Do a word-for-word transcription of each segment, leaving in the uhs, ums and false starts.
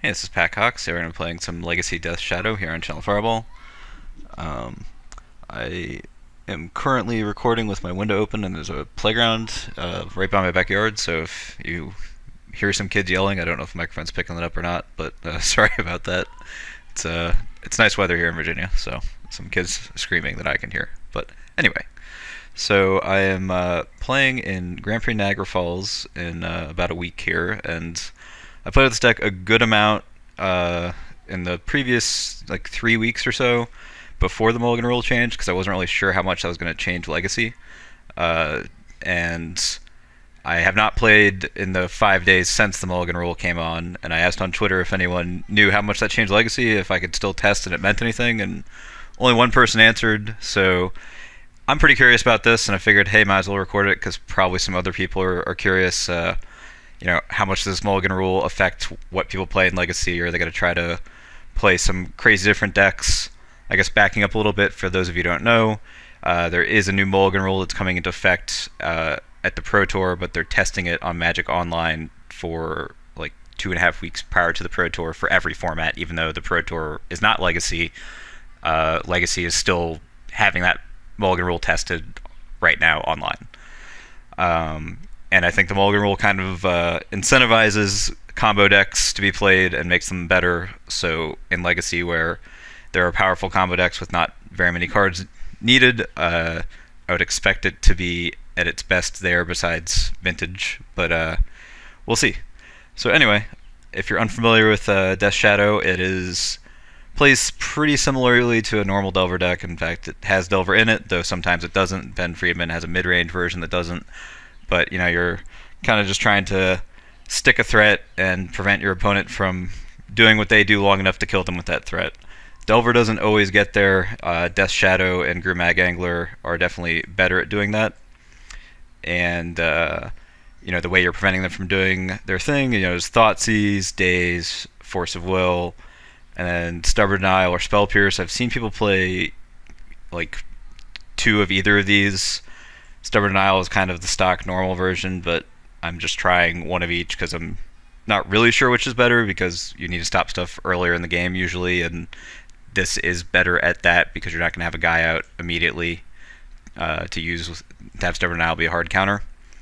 Hey, this is Pat Cox. Today we're going to be playing some Legacy Death Shadow here on ChannelFireball. Um, I am currently recording with my window open, and there's a playground uh, right by my backyard, so if you hear some kids yelling, I don't know if the microphone's picking it up or not, but uh, sorry about that. It's uh, it's nice weather here in Virginia, so some kids screaming that I can hear. But anyway, so I am uh, playing in Grand Prix Niagara Falls in uh, about a week here, and I played with this deck a good amount uh, in the previous like three weeks or so before the mulligan rule changed, because I wasn't really sure how much I was going to change Legacy. Uh, and I have not played in the five days since the mulligan rule came on, and I asked on Twitter if anyone knew how much that changed Legacy, if I could still test and it meant anything, and only one person answered, so I'm pretty curious about this, and I figured, hey, might as well record it, because probably some other people are, are curious. Uh, you know, how much does this mulligan rule affect what people play in Legacy? Or are they going to try to play some crazy different decks? I guess backing up a little bit, for those of you who don't know, uh, there is a new mulligan rule that's coming into effect uh, at the Pro Tour, but they're testing it on Magic Online for like two and a half weeks prior to the Pro Tour for every format, even though the Pro Tour is not Legacy. Uh, Legacy is still having that mulligan rule tested right now online. Um, and I think the mulligan rule kind of uh, incentivizes combo decks to be played and makes them better. So in Legacy, where there are powerful combo decks with not very many cards needed, uh, I would expect it to be at its best there besides Vintage, but uh, we'll see. So anyway, if you're unfamiliar with uh, Death Shadow, it is plays pretty similarly to a normal Delver deck. In fact, it has Delver in it, though sometimes it doesn't. Ben Friedman has a mid-range version that doesn't. But, you know, you're kind of just trying to stick a threat and prevent your opponent from doing what they do long enough to kill them with that threat. Delver doesn't always get there. Uh, Death Shadow and Grumag Angler are definitely better at doing that. And, uh, you know, the way you're preventing them from doing their thing, you know, is Thoughtseize, Daze, Force of Will, and then Stubborn Denial or Spell Pierce. I've seen people play, like, two of either of these. Stubborn Denial is kind of the stock normal version, but I'm just trying one of each because I'm not really sure which is better, because you need to stop stuff earlier in the game usually, and this is better at that because you're not going to have a guy out immediately uh, to use with, to have Stubborn Denial be a hard counter.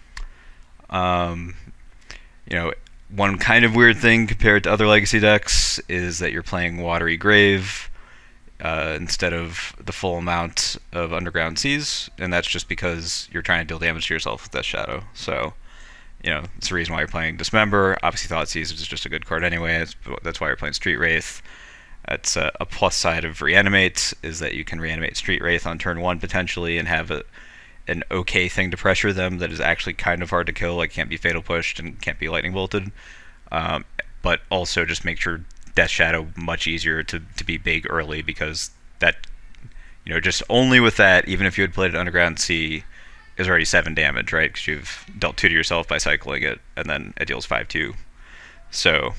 Um, you know, one kind of weird thing compared to other Legacy decks is that you're playing Watery Grave Uh, instead of the full amount of Underground Seas, and that's just because you're trying to deal damage to yourself with Death Shadow. So, you know, it's the reason why you're playing Dismember. Obviously, Thoughtseize is just a good card anyway. That's, that's why you're playing Street Wraith. That's a, a plus side of Reanimate, is that you can reanimate Street Wraith on turn one potentially and have a, an okay thing to pressure them that is actually kind of hard to kill, like can't be Fatal Pushed and can't be Lightning Bolted. Um, but also just make sure Death Shadow much easier to, to be big early, because that, you know, just only with that, even if you had played Underground Sea, is already seven damage, right? Because you've dealt two to yourself by cycling it, and then it deals five two. So,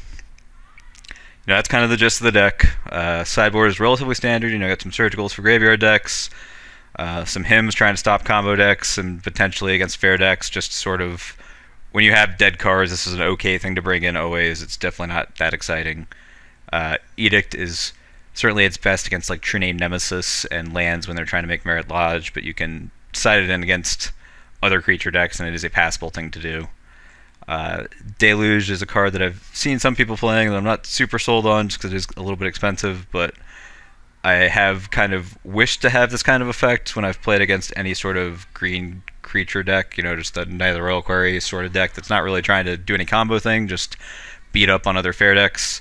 you know, that's kind of the gist of the deck. Uh, sideboard is relatively standard. You know, got some Surgicals for graveyard decks, uh, some Hymns trying to stop combo decks and potentially against fair decks. Just sort of, when you have dead cards, this is an okay thing to bring in always. It's definitely not that exciting. Uh, Edict is certainly its best against like True Name Nemesis and lands when they're trying to make Merit Lodge, but you can side it in against other creature decks, and it is a passable thing to do. Uh, Deluge is a card that I've seen some people playing that I'm not super sold on, just because it is a little bit expensive, but I have kind of wished to have this kind of effect when I've played against any sort of green creature deck, you know, just a Knight of the Royal Quarry sort of deck that's not really trying to do any combo thing, just beat up on other fair decks.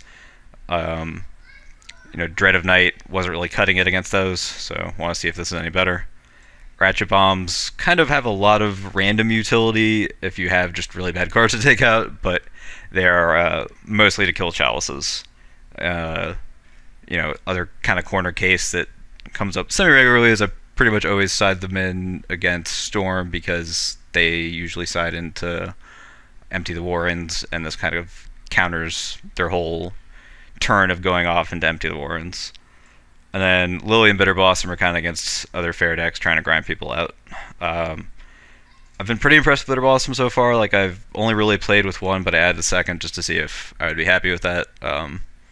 Um, you know, Dread of Night wasn't really cutting it against those, so want to see if this is any better. Ratchet Bombs kind of have a lot of random utility if you have just really bad cards to take out, but they are uh, mostly to kill Chalices. Uh, you know, other kind of corner case that comes up semi-regularly is I pretty much always side them in against Storm, because they usually side into Empty the Warrens, and this kind of counters their whole turn of going off into Empty the Warrens. And then Lily and Bitter Blossom are kind of against other fair decks trying to grind people out. Um, I've been pretty impressed with Bitter Blossom so far. Like, I've only really played with one, but I added a second just to see if I would be happy with that. Um,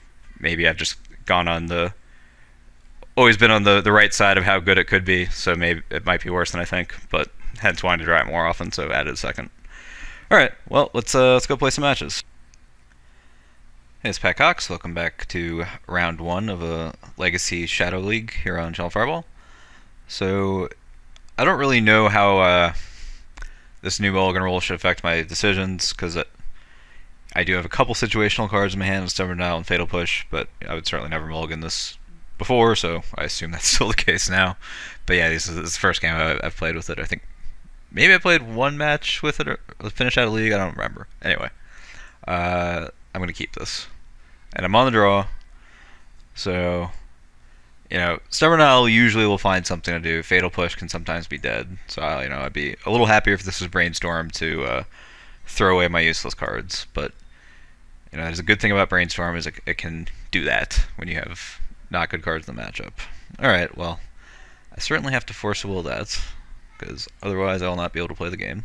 maybe I've just gone on the always been on the the right side of how good it could be. So maybe it might be worse than I think, but hence wanting to try it more often. So added a second. All right, well let's uh, let's go play some matches. Hey, it's Pat Cox. Welcome back to round one of a Legacy Shadow League here on ChannelFireball. So I don't really know how uh, this new mulligan rule should affect my decisions, because I do have a couple situational cards in my hand, Stubborn Denial and Fatal Push, but I would certainly never mulligan this before, so I assume that's still the case now. But yeah, this is, this is the first game I've played with it. I think maybe I played one match with it, or finished out a league, I don't remember. Anyway, uh, I'm going to keep this. And I'm on the draw, so, you know, Stubborn Denial usually will find something to do. Fatal Push can sometimes be dead, so, you know, I'd be a little happier if this was Brainstorm to uh, throw away my useless cards. But, you know, there's a good thing about Brainstorm is it, it can do that when you have not good cards in the matchup. Alright, well, I certainly have to force will that, because otherwise I will not be able to play the game.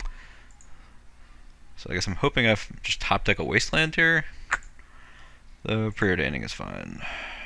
So I guess I'm hoping I've just top deck a Wasteland here. Though preordaining is fine.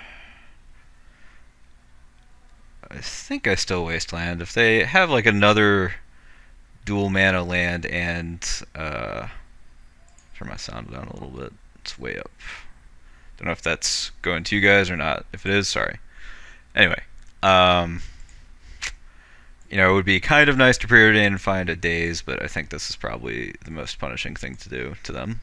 I think I still Wasteland. If they have like another dual mana land and uh, turn my sound down a little bit. It's way up. Don't know if that's going to you guys or not. If it is, sorry. Anyway, um, you know, it would be kind of nice to preordain and find a Daze, but I think this is probably the most punishing thing to do to them.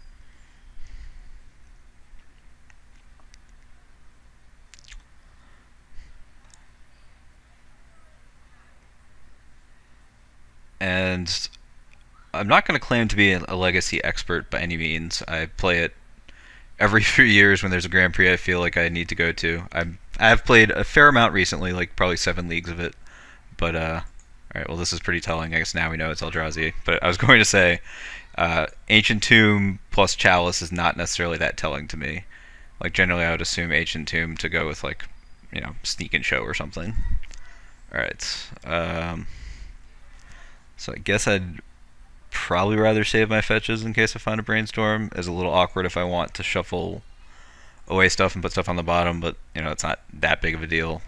And I'm not going to claim to be a Legacy expert by any means. I play it every few years when there's a Grand Prix I feel like I need to go to. I'm, I've played a fair amount recently, like probably seven leagues of it. But, uh, alright, well this is pretty telling. I guess now we know it's Eldrazi. But I was going to say, uh, Ancient Tomb plus Chalice is not necessarily that telling to me. Like, generally I would assume Ancient Tomb to go with, like, you know, Sneak and Show or something. Alright, um... so I guess I'd probably rather save my fetches in case I find a Brainstorm. It's a little awkward if I want to shuffle away stuff and put stuff on the bottom, but, you know, it's not that big of a deal.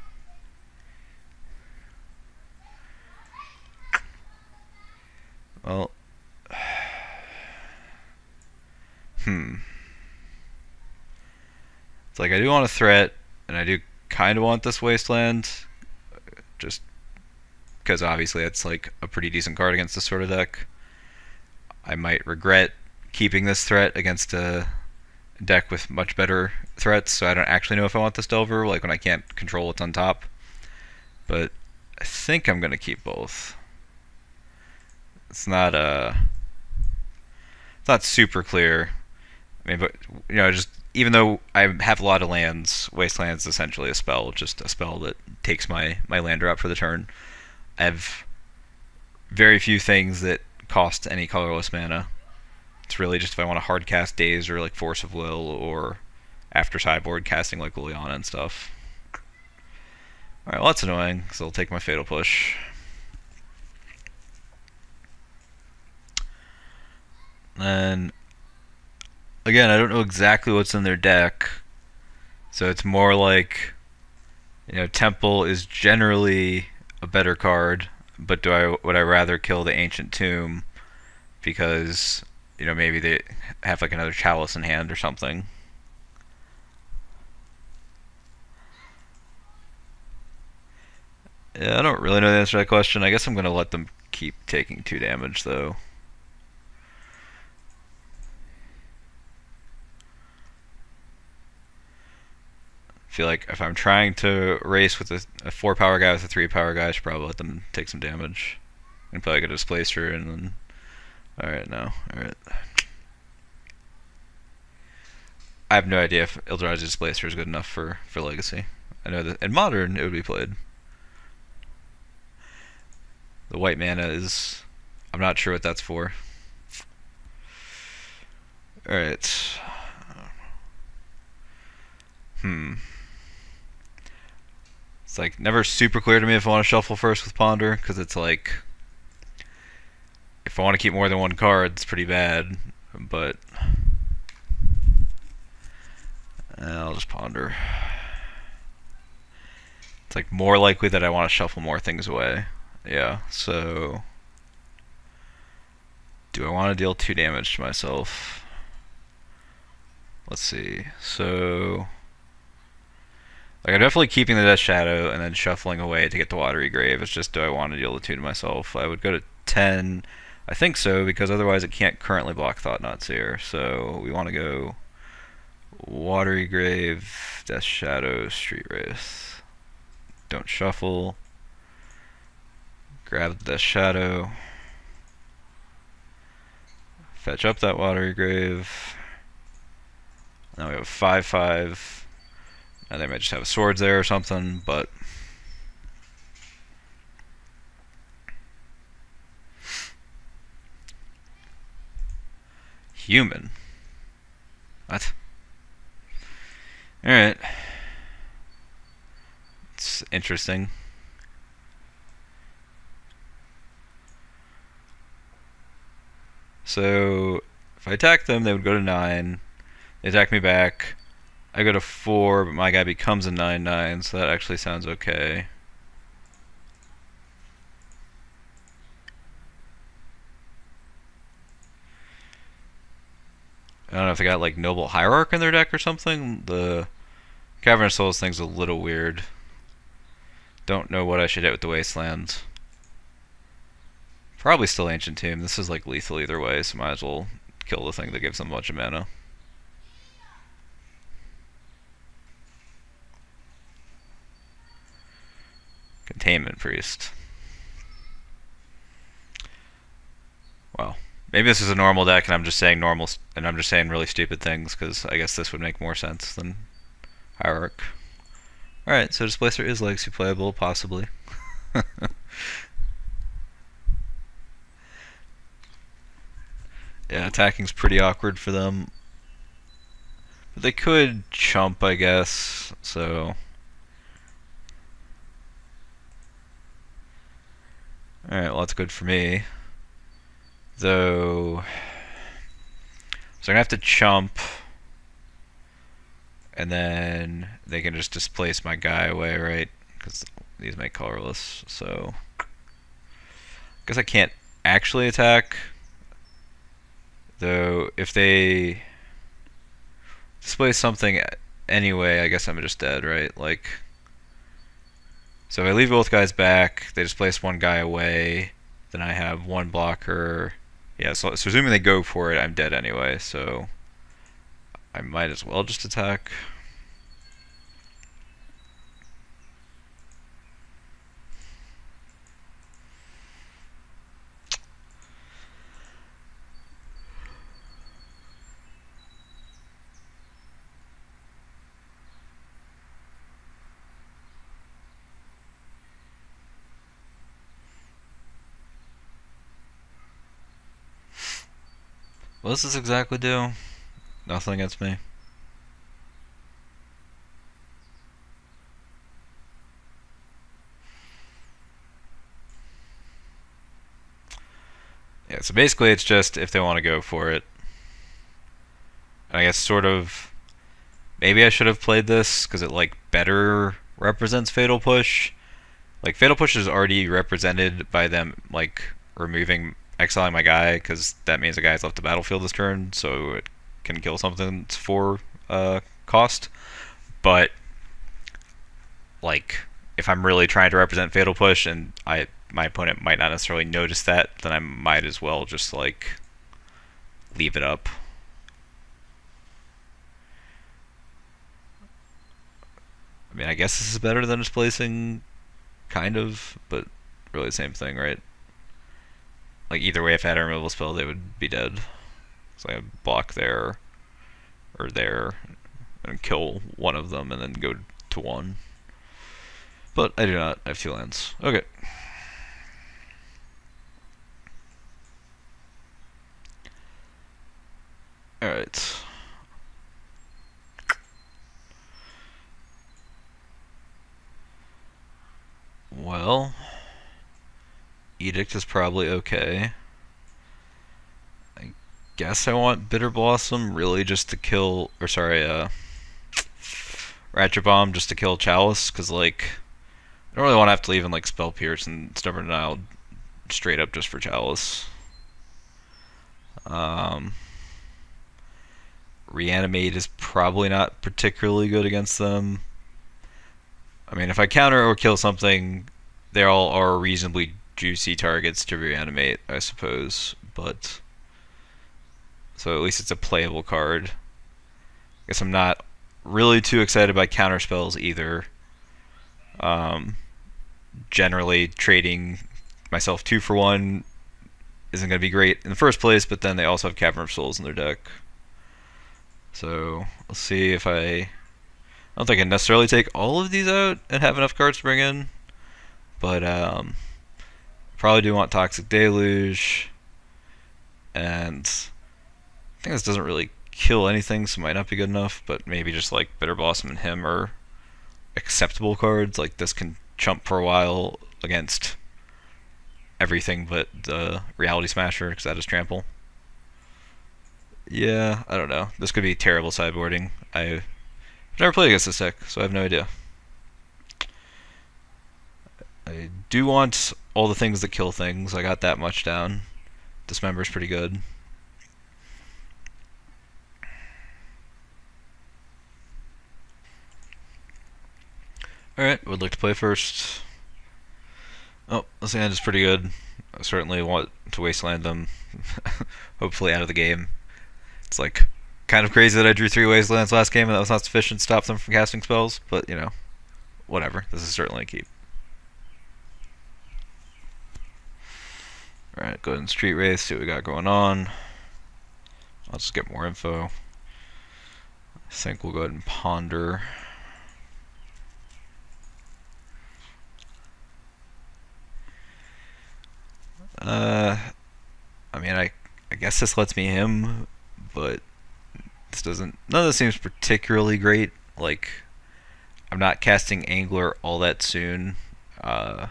Well, hmm. It's like I do want a threat, and I do kind of want this Wasteland, just because obviously it's like a pretty decent card against this sort of deck. I might regret keeping this threat against a deck with much better threats, so I don't actually know if I want this Delver, like when I can't control what's on top. But I think I'm going to keep both. It's not uh, it's not super clear. I mean, but you know, just even though I have a lot of lands, Wasteland is essentially a spell, just a spell that takes my my land drop for the turn. I have very few things that cost any colorless mana. It's really just if I want to hard cast Daze or like Force of Will, or after sideboard casting like Liliana and stuff. Alright, well that's annoying, because I'll take my Fatal Push. And again, I don't know exactly what's in their deck, so it's more like, you know, Temple is generally a better card, but do I would I rather kill the Ancient Tomb because, you know, maybe they have like another Chalice in hand or something. Yeah, I don't really know the answer to that question. I guess I'm gonna let them keep taking two damage though. I feel like if I'm trying to race with a, a four power guy with a three power guy, I should probably let them take some damage. And probably get a Displacer and then... Alright, no. Alright. I have no idea if Eldrazi's Displacer is good enough for, for Legacy. I know that in Modern it would be played. The white mana is... I'm not sure what that's for. Alright. Hmm. It's like never super clear to me if I want to shuffle first with Ponder, because it's like if I want to keep more than one card, it's pretty bad. But And I'll just ponder. It's like more likely that I want to shuffle more things away. Yeah, so do I want to deal two damage to myself? Let's see. So like I'm definitely keeping the Death Shadow and then shuffling away to get the Watery Grave. It's just, do I want to deal the two to myself? I would go to ten. I think so, because otherwise it can't currently block Thought-Knot Seer. So we want to go Watery Grave, Death Shadow, Street Wraith. Don't shuffle. Grab the Death Shadow. Fetch up that Watery Grave. Now we have five five. Now they might just have swords there or something, but human. What? Alright. It's interesting. So if I attack them, they would go to nine. They attack me back. I go to four, but my guy becomes a nine nine, so that actually sounds okay. I don't know if they got like Noble Hierarch in their deck or something. The Cavern of Souls thing's a little weird. Don't know what I should hit with the Wasteland. Probably still Ancient Tomb. This is like lethal either way, so might as well kill the thing that gives them a bunch of mana. Containment Priest. Well, maybe this is a normal deck, and I'm just saying normal, and I'm just saying really stupid things, because I guess this would make more sense than Hierarch. Alright, so Displacer is legacy playable, possibly. Yeah, attacking's pretty awkward for them. But they could chump, I guess, so... Alright, well that's good for me. Though... So I'm gonna have to chump. And then they can just displace my guy away, right? Because these make colorless, so... I guess I can't actually attack. Though, if they displace something anyway, I guess I'm just dead, right? Like... So if I leave both guys back, they displace one guy away, then I have one blocker. Yeah, so, so assuming they go for it, I'm dead anyway, so I might as well just attack. What does this exactly do? Nothing against me. Yeah, so basically it's just if they want to go for it. I guess sort of... Maybe I should have played this, because it like better represents Fatal Push. Like, Fatal Push is already represented by them, like, removing... exiling my guy, because that means the guy's left the battlefield this turn, so it can kill something for uh, cost. But, like, if I'm really trying to represent Fatal Push and I my opponent might not necessarily notice that, then I might as well just, like, leave it up. I mean, I guess this is better than displacing, kind of, but really the same thing, right? Like, either way, if I had a removal spell, they would be dead. So I would block there, or there, and kill one of them, and then go to one. But I do not. I have two lands. Okay. Alright. Well... Edict is probably okay. I guess I want Bitter Blossom really just to kill, or sorry, uh, Ratchet Bomb just to kill Chalice, because, like, I don't really want to have to leave in, like, Spell Pierce and Stubborn Denial straight up just for Chalice. Um, Reanimate is probably not particularly good against them. I mean, if I counter or kill something, they all are reasonably juicy targets to reanimate, I suppose, but so at least it's a playable card. I guess I'm not really too excited by counter spells either. Um, generally, trading myself two for one isn't going to be great in the first place, but then they also have Cavern of Souls in their deck. So let's see if I... I don't think I necessarily take all of these out and have enough cards to bring in, but um, probably do want Toxic Deluge, and I think this doesn't really kill anything, so it might not be good enough, but maybe just like Bitter Blossom and him are acceptable cards. Like this can chump for a while against everything but the Reality Smasher, because that is trample. Yeah, I don't know. This could be terrible sideboarding. I've never played against this deck, so I have no idea. I do want all the things that kill things. I got that much down. Dismember's pretty good. Alright, would like to play first. Oh, this hand is pretty good. I certainly want to wasteland them. Hopefully out of the game. It's like kind of crazy that I drew three wastelands last game and that was not sufficient to stop them from casting spells, but you know, whatever. This is certainly a keep. Alright, go ahead and Street Wraith, see what we got going on. I'll just get more info. I think we'll go ahead and Ponder. Uh, I mean, I I guess this lets me him, but this doesn't. None of this seems particularly great. Like, I'm not casting Angler all that soon. Uh,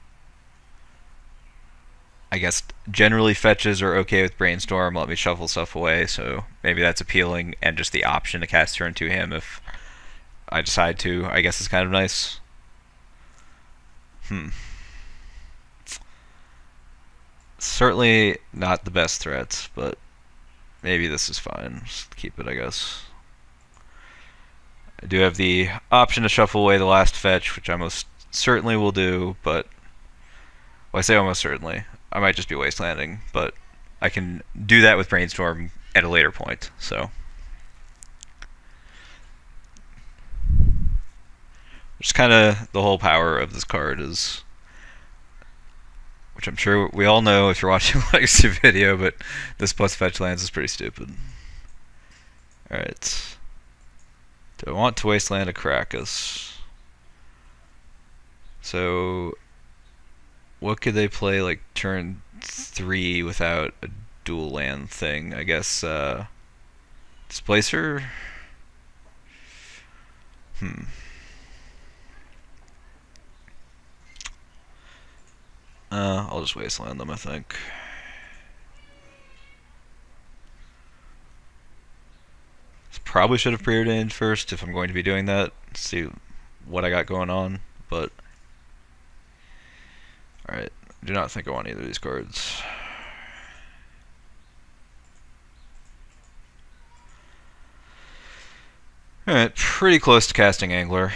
I guess generally fetches are okay with Brainstorm. Let me shuffle stuff away, so maybe that's appealing, and just the option to cast turn to him if I decide to, I guess is kind of nice. Hmm. Certainly not the best threat, but maybe this is fine. Just keep it, I guess. I do have the option to shuffle away the last fetch, which I most certainly will do, but... Well, I say almost certainly. I might just be wastelanding, but I can do that with Brainstorm at a later point, so... Just kind of the whole power of this card is... Which I'm sure we all know if you're watching a Legacy video, but this plus fetch lands is pretty stupid. Alright. Do I want to wasteland a Caracas? So, what could they play like turn three without a dual land thing? I guess, uh, Displacer? Hmm. Uh, I'll just wasteland them, I think. Probably should have preordained first if I'm going to be doing that. See what I got going on, but... Alright, I do not think I want either of these cards. Alright, pretty close to casting Angler.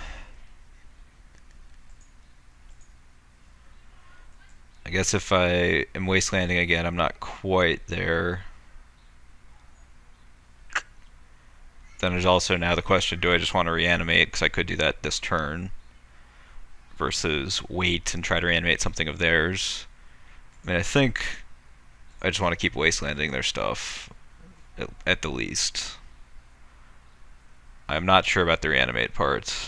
I guess if I am wastelanding again, I'm not quite there. Then there's also now the question, do I just want to reanimate, because I could do that this turn, versus wait and try to reanimate something of theirs. I mean, I think I just want to keep wastelanding their stuff, at, at the least. I'm not sure about the reanimate part.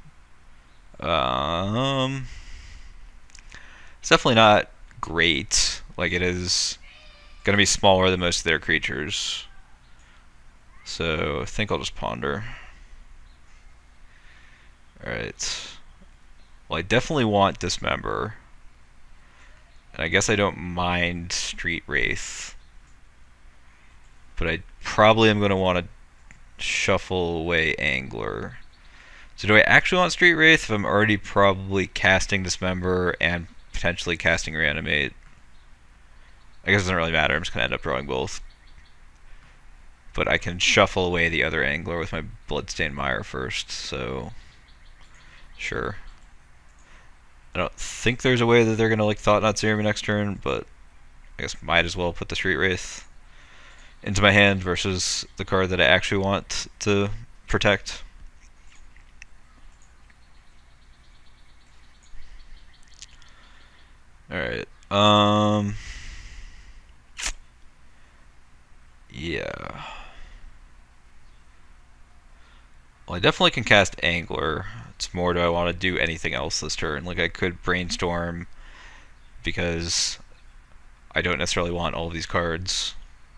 Um... It's definitely not great. Like, it is going to be smaller than most of their creatures. So, I think I'll just Ponder. Alright. Well, I definitely want Dismember. And I guess I don't mind Street Wraith. But I probably am going to want to shuffle away Angler. So do I actually want Street Wraith if I'm already probably casting Dismember and potentially casting Reanimate? I guess it doesn't really matter, I'm just going to end up drawing both. But I can shuffle away the other Angler with my Bloodstained Mire first, so... Sure. I don't think there's a way that they're going to like Thought Knot Serum next turn, but I guess might as well put the Street Wraith into my hand versus the card that I actually want to protect. Alright, um... yeah. Well, I definitely can cast Angler. It's more, do I want to do anything else this turn? Like, I could Brainstorm, because I don't necessarily want all of these cards.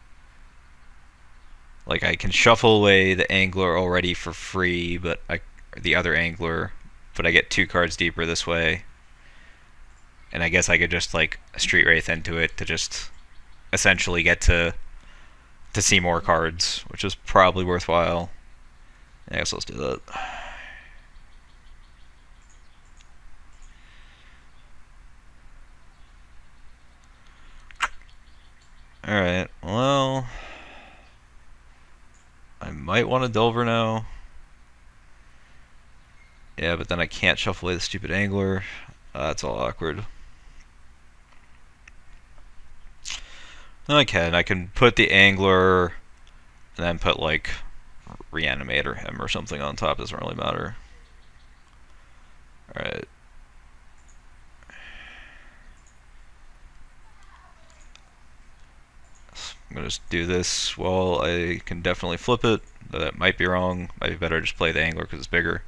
Like, I can shuffle away the Angler already for free, but I, the other Angler, but I get two cards deeper this way. And I guess I could just, like, Street Wraith into it to just essentially get to to see more cards, which is probably worthwhile. I guess let's do that. Alright, well... I might want to Delver now. Yeah, but then I can't shuffle away the stupid Angler. Uh, that's all awkward. I can. I can put the Angler and then put, like, Reanimate or him or something on top. Doesn't really matter. Alright. I'm gonna just do this while I can definitely flip it. That might be wrong. Might be better to just play the Angler because it's bigger.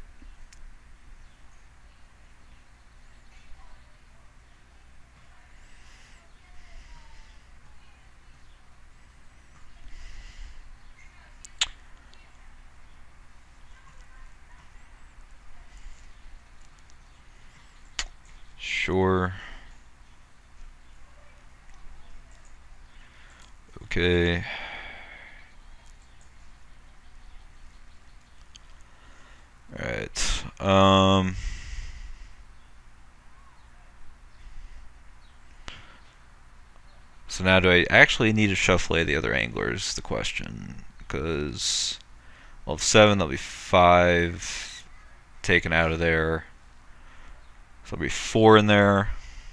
Sure. Okay. Alright. Um... So now do I actually need to shuffle away the other Anglers, is the question. Because I'll have seven, that'll be five taken out of there. So there'll be four in there.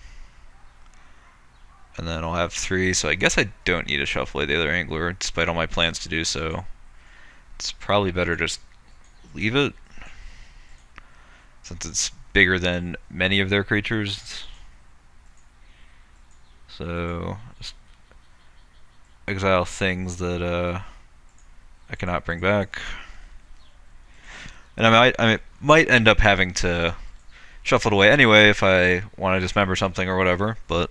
And then I'll have three, so I guess I don't need to shuffle away the other Angler, despite all my plans to do so. It's probably better just leave it, since it's bigger than many of their creatures. So, just exile things that uh, I cannot bring back. And I might, I might end up having to shuffle it away anyway if I want to dismember something or whatever, but...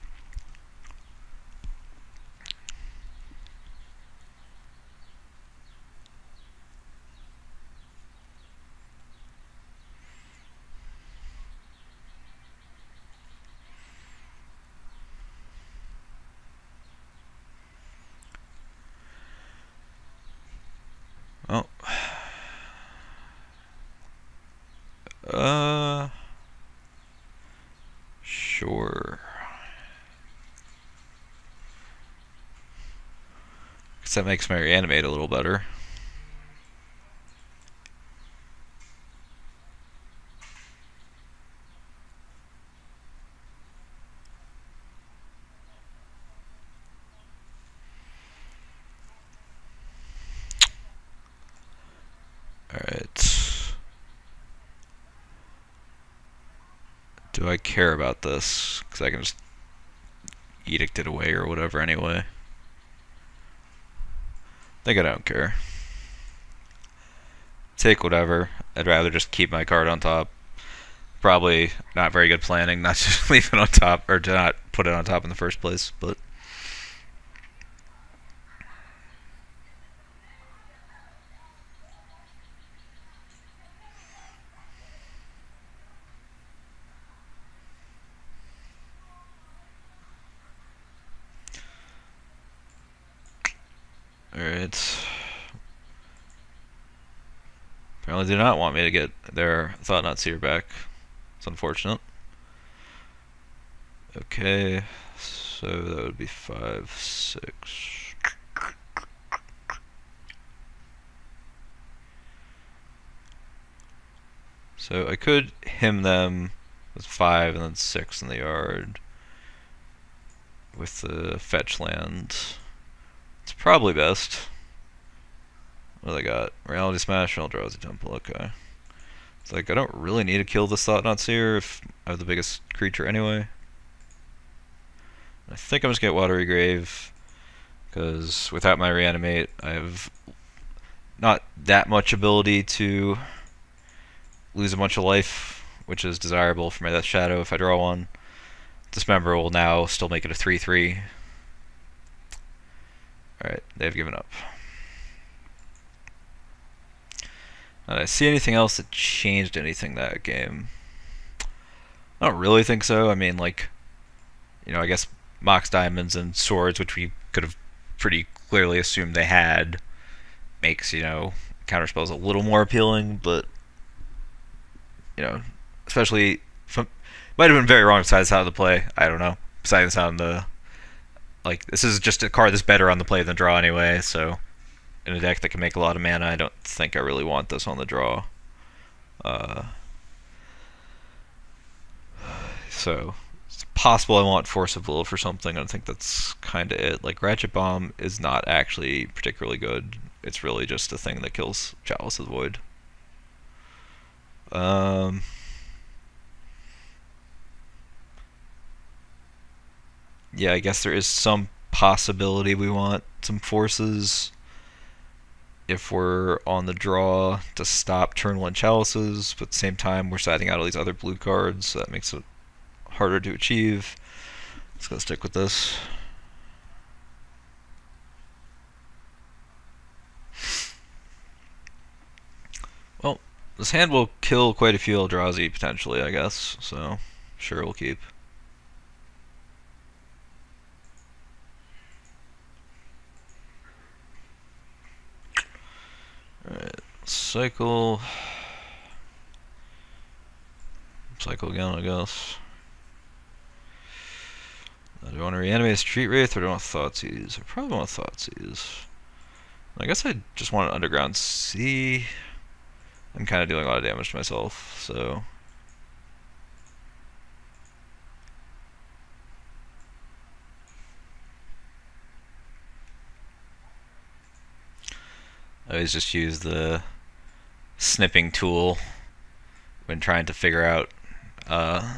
Oh. Uh... Sure. Guess that makes my Reanimate a little better. Alright. Do I care about this? Because I can just edict it away or whatever anyway. I think I don't care. Take whatever. I'd rather just keep my card on top. Probably not very good planning not to leave it on top, or to not put it on top in the first place, but... Alright. Apparently do not want me to get their Thought Not Seer back. It's unfortunate. Okay, so that would be five, six. So I could him them with five and then six in the yard with the fetch land. It's probably best. What do they got? Reality Smash and Eldrazi Temple, okay. It's like, I don't really need to kill this Thought Not Seer if I have the biggest creature anyway. I think I'm just gonna get Watery Grave, because without my Reanimate, I have not that much ability to lose a bunch of life, which is desirable for my Death Shadow if I draw one. Dismember will now still make it a three three. Alright, they've given up. Did I see anything else that changed anything that game? I don't really think so. I mean, like, you know, I guess Mox Diamonds and Swords, which we could have pretty clearly assumed they had, makes, you know, counterspells a little more appealing, but, you know, especially, from, might have been very wrong besides how the play, I don't know, besides on the, like, this is just a card that's better on the play than draw anyway, so in a deck that can make a lot of mana, I don't think I really want this on the draw. Uh, so, it's possible I want Force of Will for something. I think that's kind of it. Like, Ratchet Bomb is not actually particularly good. It's really just a thing that kills Chalice of the Void. Um... Yeah, I guess there is some possibility we want some forces if we're on the draw to stop turn one Chalices, but at the same time we're siding out all these other blue cards, so that makes it harder to achieve. Let's go stick with this. Well, this hand will kill quite a few Eldrazi potentially, I guess, so sure we'll keep. Alright, cycle. Cycle again, I guess. Uh, do I want to reanimate Street Wraith or do I want Thoughtseize? I probably want Thoughtseize. I guess I just want an Underground Sea. I'm kind of doing a lot of damage to myself, so. I always just use the snipping tool when trying to figure out, uh,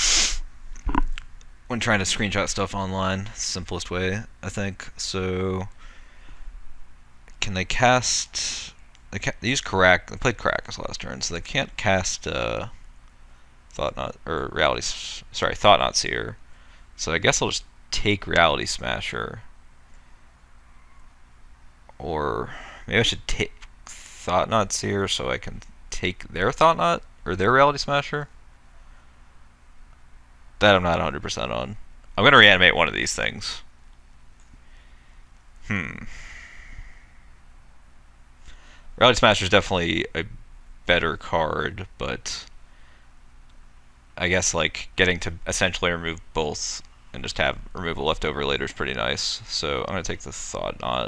when trying to screenshot stuff online. Simplest way, I think. So, can they cast? They, ca they use Karak. They played Karakas last turn, so they can't cast uh, Thought Not or Reality. Sorry, Thought Not Seer. So I guess I'll just take Reality Smasher, or maybe I should take Thought Not Seer so I can take their Thought Not or their Reality Smasher. That I'm not one hundred percent on. I'm going to reanimate one of these things. Hmm. Reality Smasher is definitely a better card, but I guess like getting to essentially remove both and just have removal left over later is pretty nice. So I'm going to take the Thought Not.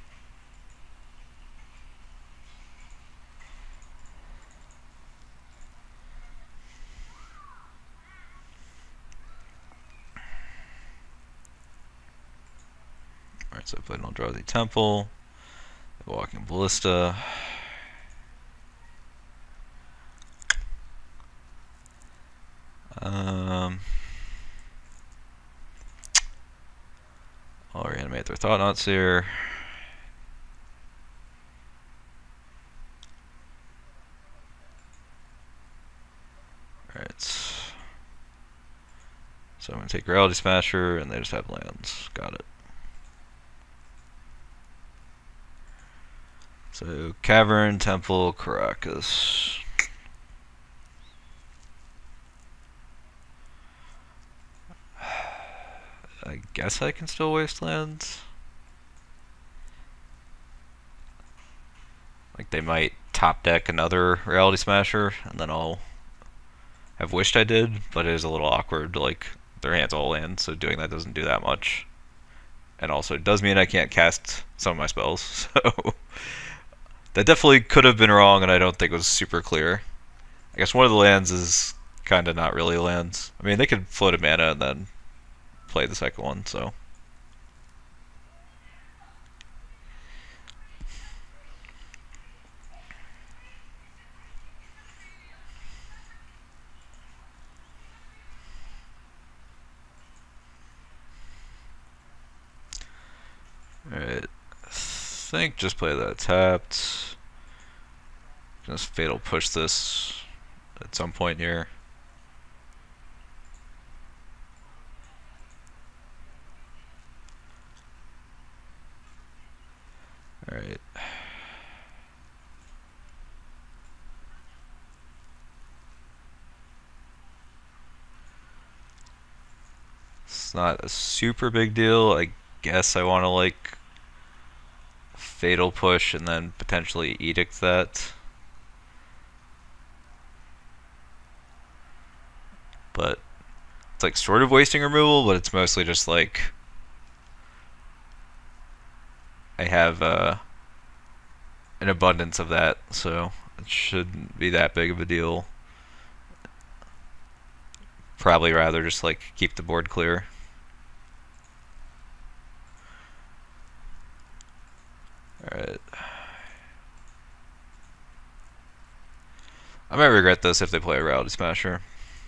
Alright, so I played an Eldrazi Temple, Walking Ballista. Um, I'll reanimate their Thought Not Seer. Alright. So I'm going to take Reality Smasher, and they just have lands. Got it. So, Cavern, Temple, Caracas. I guess I can still waste lands. Like, they might top deck another Reality Smasher, and then I'll have wished I did, but it is a little awkward. Like, their hand's all in, so doing that doesn't do that much. And also, it does mean I can't cast some of my spells, so that definitely could have been wrong, and I don't think it was super clear. I guess one of the lands is kind of not really lands. I mean, they could float a mana and then play the second one, so. Alright, I think just play that tapped. Just Fatal Push this at some point here. Alright. It's not a super big deal. I guess I want to like Fatal Push and then potentially Edict that. But it's like sort of wasting removal, but it's mostly just like I have uh, an abundance of that, so it shouldn't be that big of a deal. Probably rather just like keep the board clear. Alright. I might regret this if they play a Reality Smasher.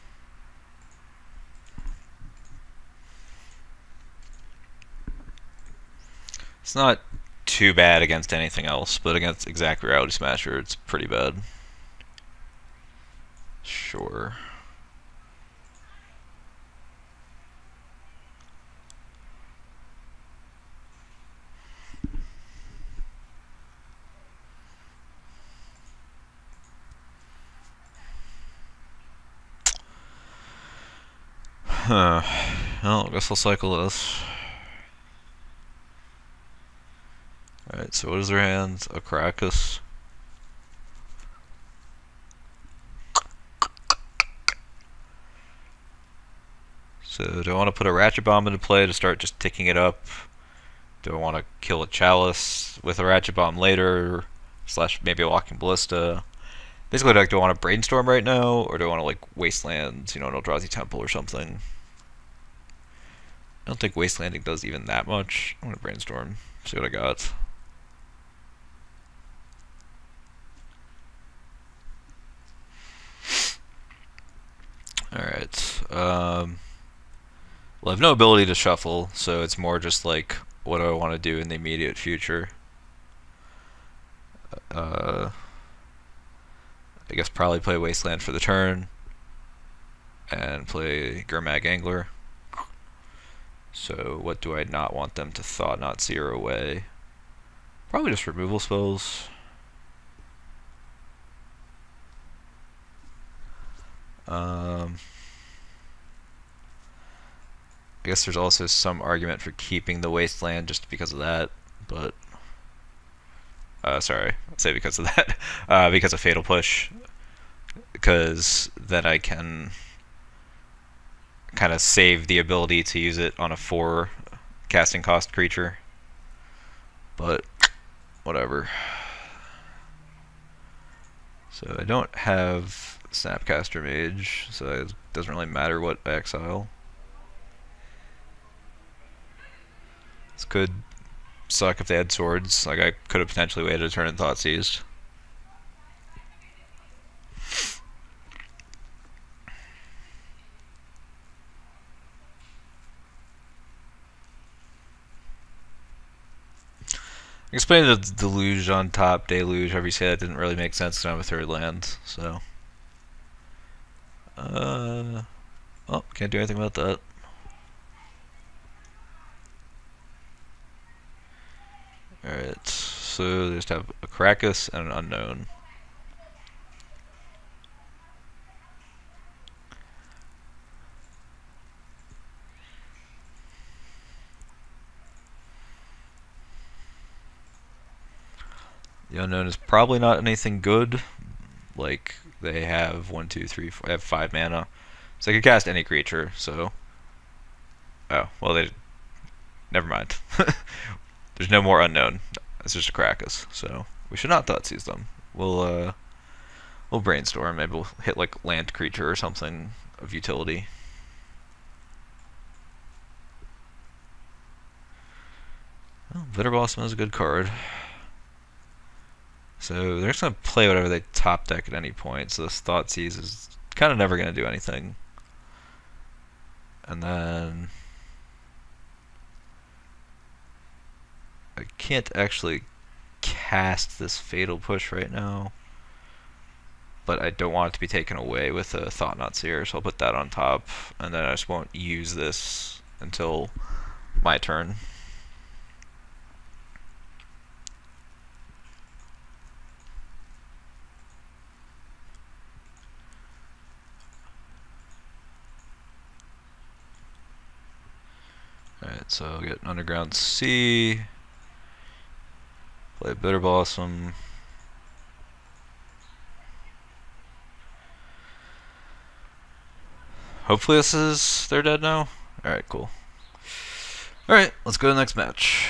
It's not too bad against anything else, but against exact Reality Smasher, it's pretty bad. Sure. Huh. Well, I guess I'll cycle this. Alright, so what is their hands? A Caracas. So do I want to put a Ratchet Bomb into play to start just ticking it up? Do I want to kill a Chalice with a Ratchet Bomb later? Slash maybe a Walking Ballista? Basically, like, do I want to Brainstorm right now? Or do I want to, like, Wasteland, you know, an Eldrazi Temple or something? I don't think Wastelanding does even that much. I'm going to Brainstorm, see what I got. Alright. Um, well, I have no ability to shuffle, so it's more just like, what do I want to do in the immediate future? Uh, I guess probably play Wasteland for the turn, and play Gurmag Angler. So what do I not want them to Thought Not Seer away? Probably just removal spells. Um, I guess there's also some argument for keeping the Wasteland just because of that, but uh, sorry, I say because of that, uh, because of Fatal Push, because then I can kind of save the ability to use it on a four casting cost creature, but whatever. So I don't have Snapcaster Mage, so it doesn't really matter what I exile. This could suck if they had swords. Like, I could have potentially waited a turn and Thought Seized. Explaining the Deluge on top, Deluge, however you say that, didn't really make sense because I have a third land, so. Uh, oh, can't do anything about that. Alright, so they just have a Caracas and an Unknown. The unknown is probably not anything good. Like, they have one, two, three, four, they have five mana. So they could cast any creature, so. Oh, well, they. Never mind. There's no more unknown. It's just a Krakus, so we should not Thoughtseize them. We'll, uh. We'll brainstorm. Maybe we'll hit, like, land creature or something of utility. Well, Bitter Blossom is a good card. So they're just going to play whatever they top deck at any point, so this Thoughtseize is kind of never going to do anything. And then I can't actually cast this Fatal Push right now, but I don't want it to be taken away with a Thought-Knot Seer, so I'll put that on top, and then I just won't use this until my turn. Alright, so I'll get Underground Sea, play Bitter Blossom. Hopefully this is, they're dead now? Alright, cool. Alright, let's go to the next match.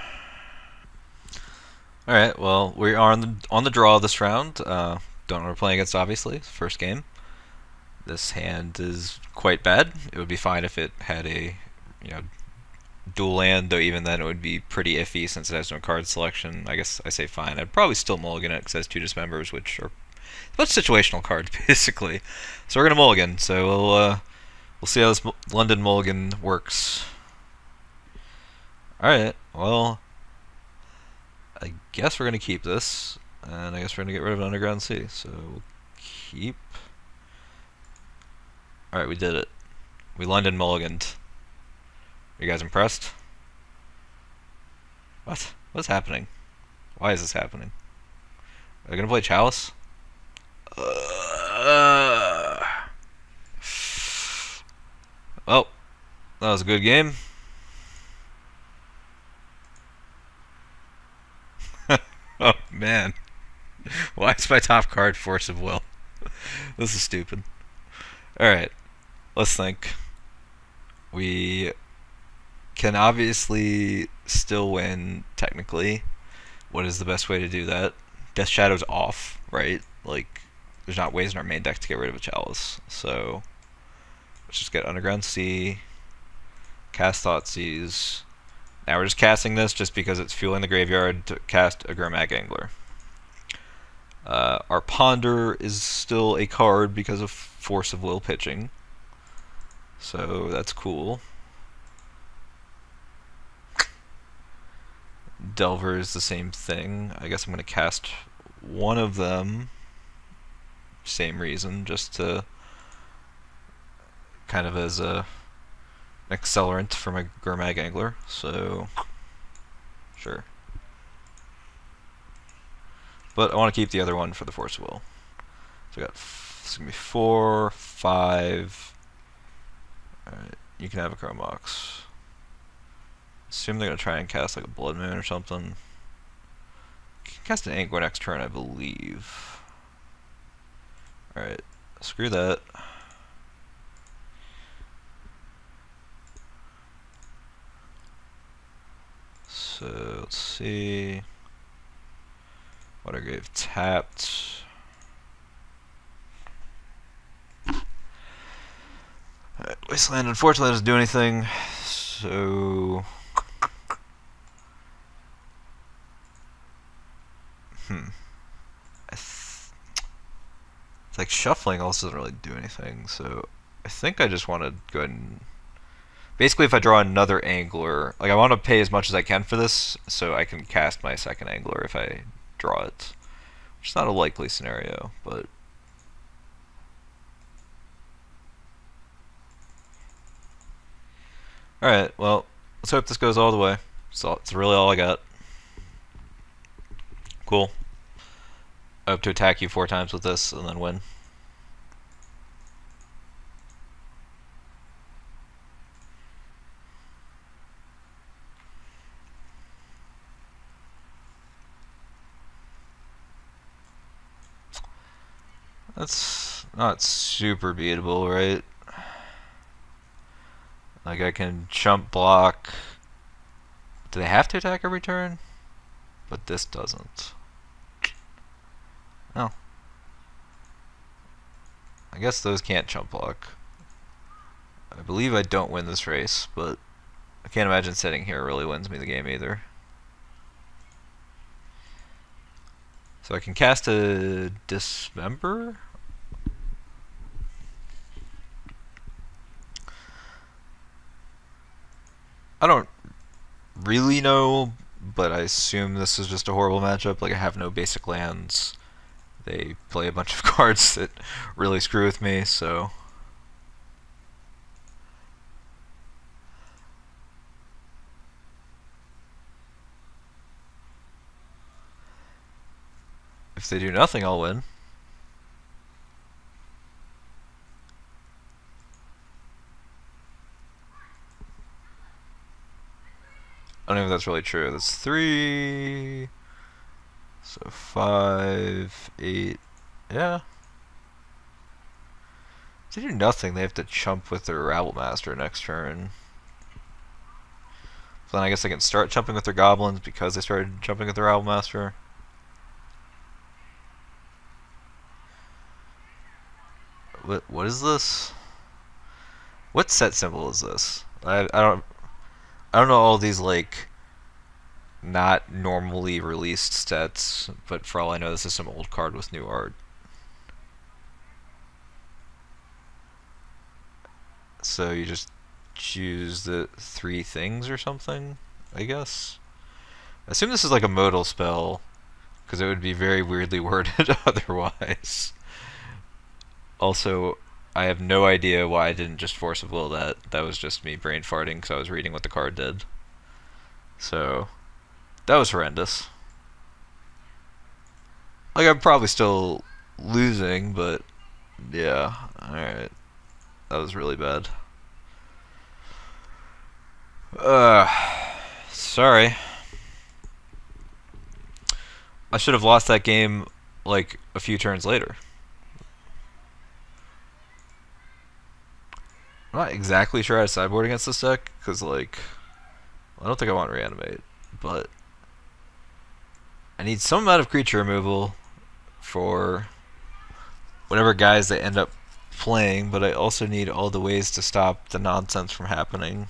Alright, well, we are on the, on the draw this round. Uh, don't know what we're playing against, obviously. First game. This hand is quite bad. It would be fine if it had a, you know, dual land, though even then it would be pretty iffy since it has no card selection. I guess I say fine. I'd probably still mulligan it because it has two dismembers, which are both situational cards, basically. So we're going to mulligan, so we'll, uh, we'll see how this London mulligan works. Alright, well, I guess we're going to keep this, and I guess we're going to get rid of Underground Sea, so we'll keep. Alright, we did it. We London mulliganed. Are you guys impressed? What? What's happening? Why is this happening? Are they gonna play Chalice? Uh, well, that was a good game. Oh man. Why is my top card Force of Will? This is stupid. Alright, let's think. We can obviously still win, technically. What is the best way to do that? Death Shadow's off, right? Like, there's not ways in our main deck to get rid of a Chalice. So, let's just get Underground Sea, cast Thoughtseize. Now we're just casting this just because it's fueling the graveyard to cast a Gurmag Angler. Uh, our Ponder is still a card because of Force of Will pitching. So, that's cool. Delver is the same thing. I guess I'm going to cast one of them. Same reason, just to kind of as a an accelerant for my Gurmag Angler. So, sure. But I want to keep the other one for the Force of Will. So I got, it's going to be four, five. Alright, you can have a Chrome Box. Assume they're going to try and cast like a Blood Moon or something. Can cast an Angler next turn, I believe. Alright, screw that. So, let's see. Watergrave tapped. Alright, Wasteland unfortunately doesn't do anything. So. Hmm. I th it's like shuffling also doesn't really do anything, so I think I just want to go ahead and basically if I draw another Angler, like I want to pay as much as I can for this so I can cast my second Angler if I draw it. Which is not a likely scenario, but alright, well, let's hope this goes all the way. So it's really all I got. Cool. I hope to attack you four times with this and then win. That's not super beatable, right? Like I can jump block. Do they have to attack every turn? But this doesn't. Oh. I guess those can't jump block. I believe I don't win this race, but I can't imagine sitting here really wins me the game either. So I can cast a Dismember? I don't really know, but I assume this is just a horrible matchup. Like, I have no basic lands. They play a bunch of cards that really screw with me, so... If they do nothing, I'll win. I don't know if that's really true. That's three... So five, eight... Yeah. If they do nothing, they have to chump with their Rabble Master next turn. So then I guess they can start chumping with their goblins because they started jumping with their Rabble Master. What what is this? What set symbol is this? I I don't I don't know all these like not normally released sets, but for all I know this is some old card with new art. So you just choose the three things or something, I guess. I assume this is like a modal spell, because it would be very weirdly worded otherwise. Also, I have no idea why I didn't just force of will that. That was just me brain farting because I was reading what the card did. So, that was horrendous. Like, I'm probably still losing, but yeah, alright. That was really bad. Uh, sorry. I should have lost that game like a few turns later. I'm not exactly sure how to sideboard against this deck, because, like, I don't think I want Reanimate, but I need some amount of creature removal for whatever guys they end up playing, but I also need all the ways to stop the nonsense from happening.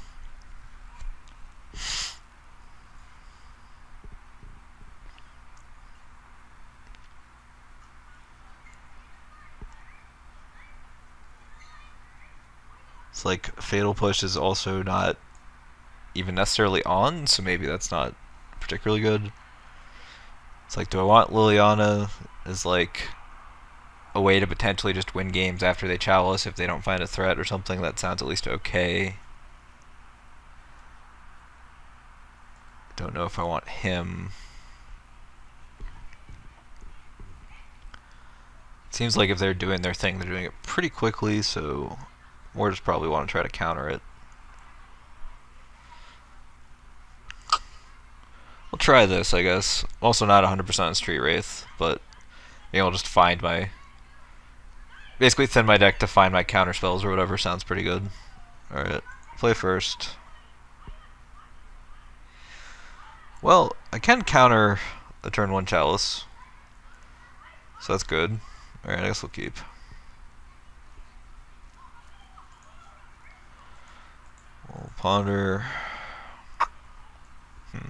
It's like Fatal Push is also not even necessarily on, so maybe that's not particularly good. It's like, do I want Liliana as like a way to potentially just win games after they chalice if they don't find a threat or something? That sounds at least okay. Don't know if I want him. Seems like if they're doing their thing, they're doing it pretty quickly, so more just probably want to try to counter it. We'll try this, I guess. Also not one hundred percent on Street Wraith, but maybe I'll just find my... Basically thin my deck to find my counter spells or whatever sounds pretty good. Alright, play first. Well, I can counter a turn one chalice, so that's good. Alright, I guess we'll keep. We'll ponder. Hmm.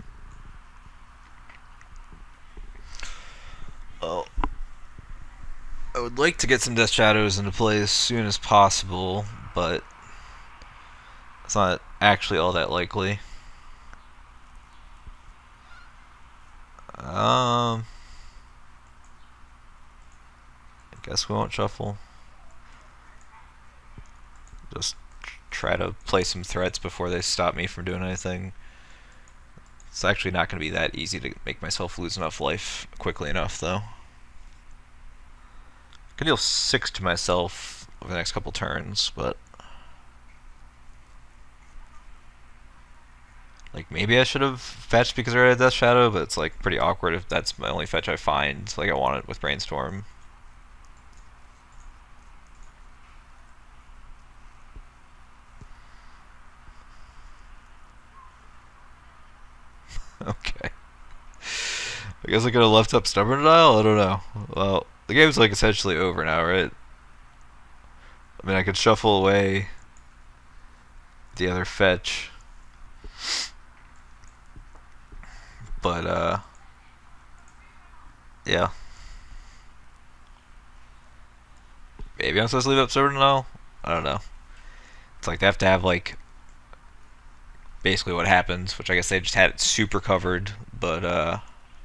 Well, I would like to get some Death Shadows into play as soon as possible, but it's not actually all that likely. Um, I guess we won't shuffle. Just try to play some threats before they stop me from doing anything. It's actually not going to be that easy to make myself lose enough life quickly enough, though. I can deal six to myself over the next couple turns, but like maybe I should have fetched because I already had Death Shadow, but it's like pretty awkward if that's my only fetch I find. Like I want it with Brainstorm. I guess I could have left up Stubborn Denial? I don't know. Well, the game's like essentially over now, right? I mean, I could shuffle away the other fetch. But, uh... yeah. Maybe I'm supposed to leave up Stubborn Denial? I don't know. It's like they have to have, like, basically what happens, which I guess they just had it super covered, but, uh...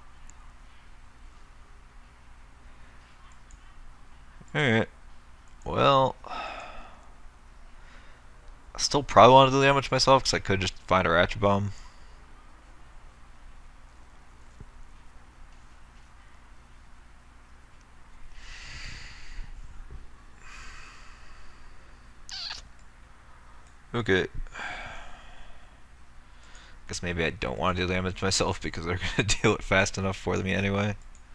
alright. Well... I still probably want to do damage myself, because I could just find a Ratchet Bomb. Okay. Guess maybe I don't want to do damage myself because they're going to deal it fast enough for me anyway.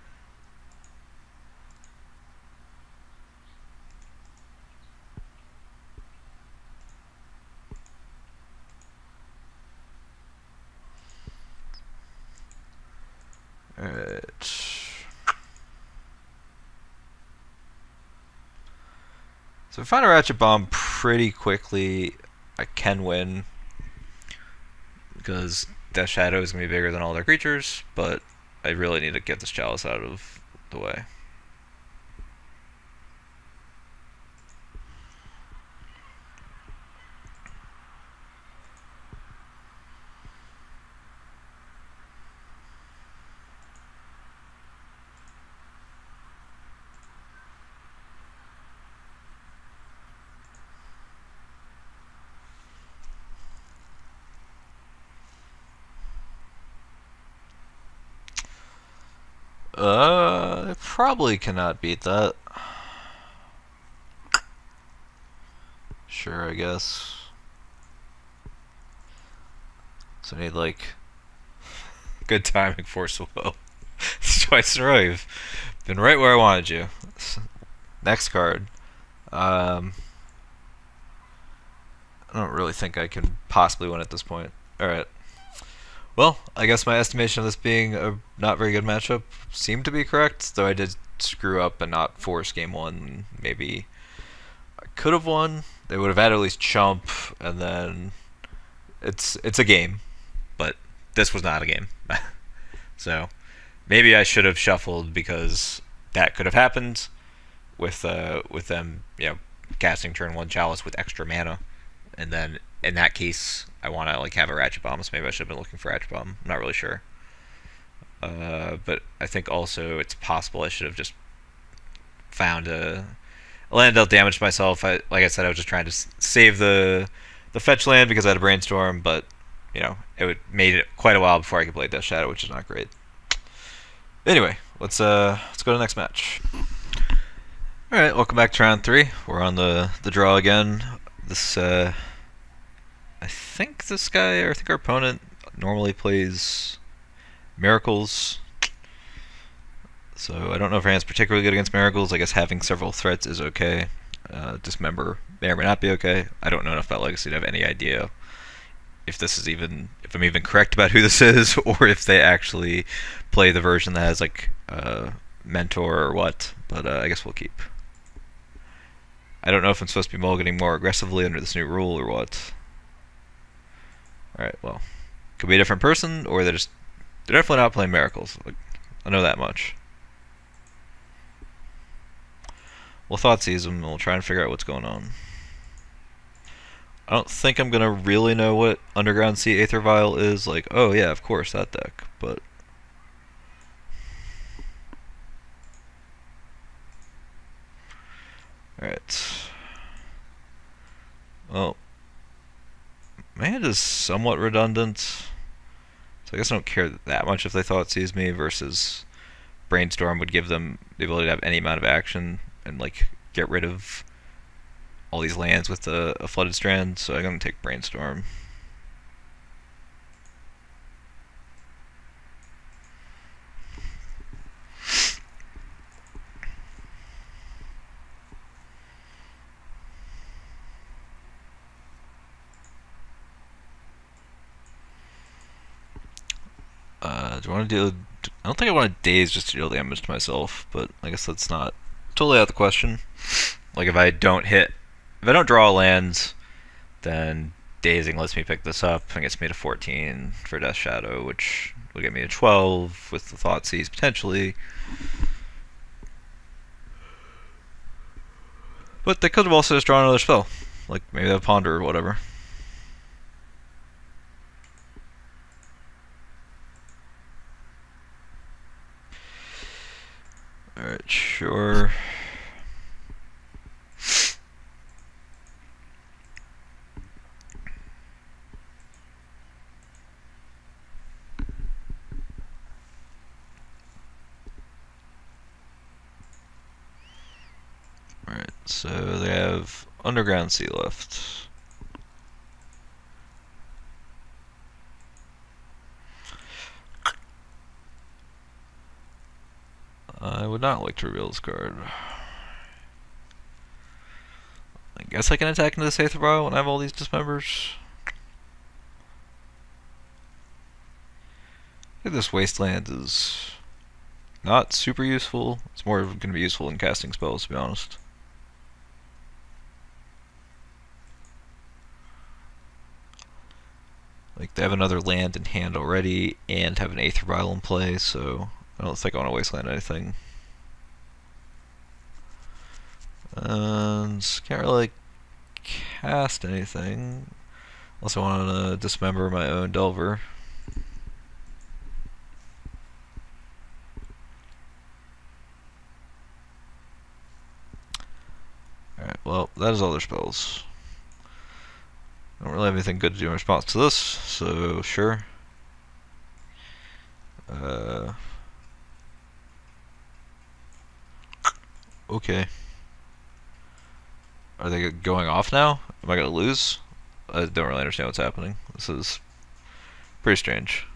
Alright. So if I find a Ratchet Bomb pretty quickly, I can win. Because Death Shadow is going to be bigger than all their creatures, but I really need to get this Chalice out of the way. Uh, I probably cannot beat that. Sure, I guess. So I need, like, good timing, Force of Will. Twice in a row, you've been right where I wanted you. Next card. Um, I don't really think I can possibly win at this point. Alright. Well, I guess my estimation of this being a not very good matchup seemed to be correct, though I did screw up and not force game one. Maybe I could have won. They would have had at least chump, and then it's it's a game, but this was not a game. So maybe I should have shuffled because that could have happened with uh, with them, you know, casting turn one Chalice with extra mana, and then in that case, I want to like have a Ratchet Bomb, so maybe I should have been looking for Ratchet Bomb. I'm not really sure. Uh, but I think also it's possible I should have just found a, a land dealt damage to myself. I, like I said, I was just trying to s save the the fetch land because I had a Brainstorm, but you know, it would made it quite a while before I could play Death Shadow, which is not great. Anyway, let's uh let's go to the next match. All right, welcome back to round three. We're on the the draw again. This uh. I think this guy, or I think our opponent, normally plays Miracles. So I don't know if our hand's particularly good against Miracles. I guess having several threats is okay. Uh, Dismember may or may not be okay. I don't know enough about Legacy to have any idea if this is even, if I'm even correct about who this is, or if they actually play the version that has like uh, Mentor or what. But uh, I guess we'll keep. I don't know if I'm supposed to be mulliganing more aggressively under this new rule or what. Alright, well, could be a different person, or they're just, they're definitely not playing Miracles. Like, I know that much. We'll Thoughtseize them, and we'll try and figure out what's going on. I don't think I'm going to really know what Underground Sea Aether Vial is. Like, oh yeah, of course, that deck, but... Alright. Well... My hand is somewhat redundant, so I guess I don't care that much if they Thoughtseize me, versus Brainstorm would give them the ability to have any amount of action and like get rid of all these lands with a, a Flooded Strand, so I'm going to take Brainstorm. Uh, do you want to do I don't think I want to daze just to deal damage to myself, but I guess that's not totally out of the question. Like if I don't hit, if I don't draw a land, then dazing lets me pick this up and gets me to fourteen for Death Shadow, which will get me to twelve with the Thoughtseize potentially. But they could have also just drawn another spell, like maybe they have Ponder or whatever. Alright, sure. Alright, so they have Underground Sea left. I would not like to reveal this card. I guess I can attack into this Aethervial when I have all these dismembers. I think this Wasteland is not super useful. It's more going to be useful in casting spells, to be honest. Like, they have another land in hand already and have an Aethervial in play, so I don't think I want to Wasteland anything. And can't really cast anything unless I want to dismember my own Delver. Alright, well, that is all their spells. I don't really have anything good to do in response to this, so sure. Uh, okay. Are they going off now? Am I going to lose? I don't really understand what's happening. This is pretty strange.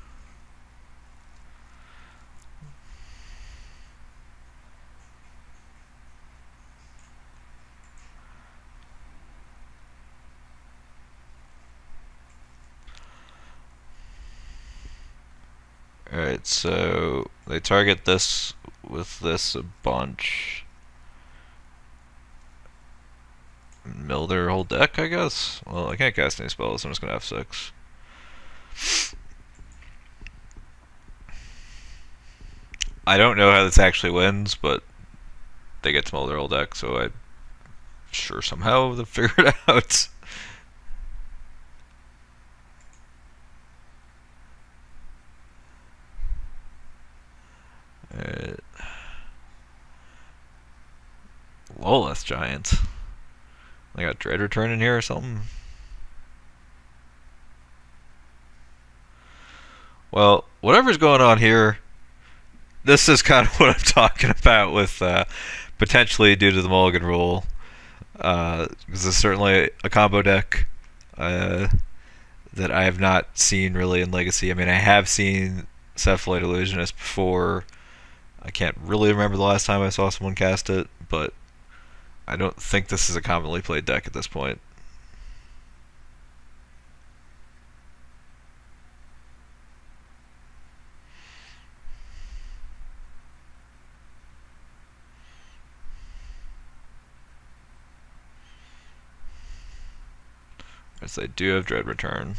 Alright, so they target this with this a bunch. Mill their whole deck, I guess? Well, I can't cast any spells, so I'm just gonna have six. I don't know how this actually wins, but they get to mill their whole deck, so I'm sure somehow they'll figure it out. Alright. Loleth Giant. I got Dread Return in here or something. Well, whatever's going on here, this is kind of what I'm talking about with uh, potentially due to the mulligan rule. Uh, this is certainly a combo deck uh, that I have not seen really in Legacy. I mean, I have seen Cephalite Illusionist before. I can't really remember the last time I saw someone cast it, but I don't think this is a commonly played deck at this point. Yes, they do have Dread Return.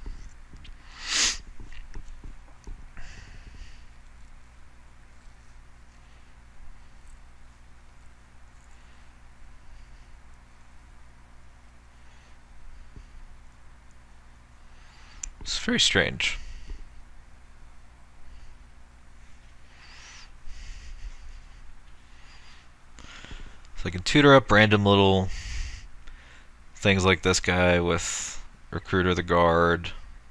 It's very strange. So I can tutor up random little things like this guy with Recruiter the Guard.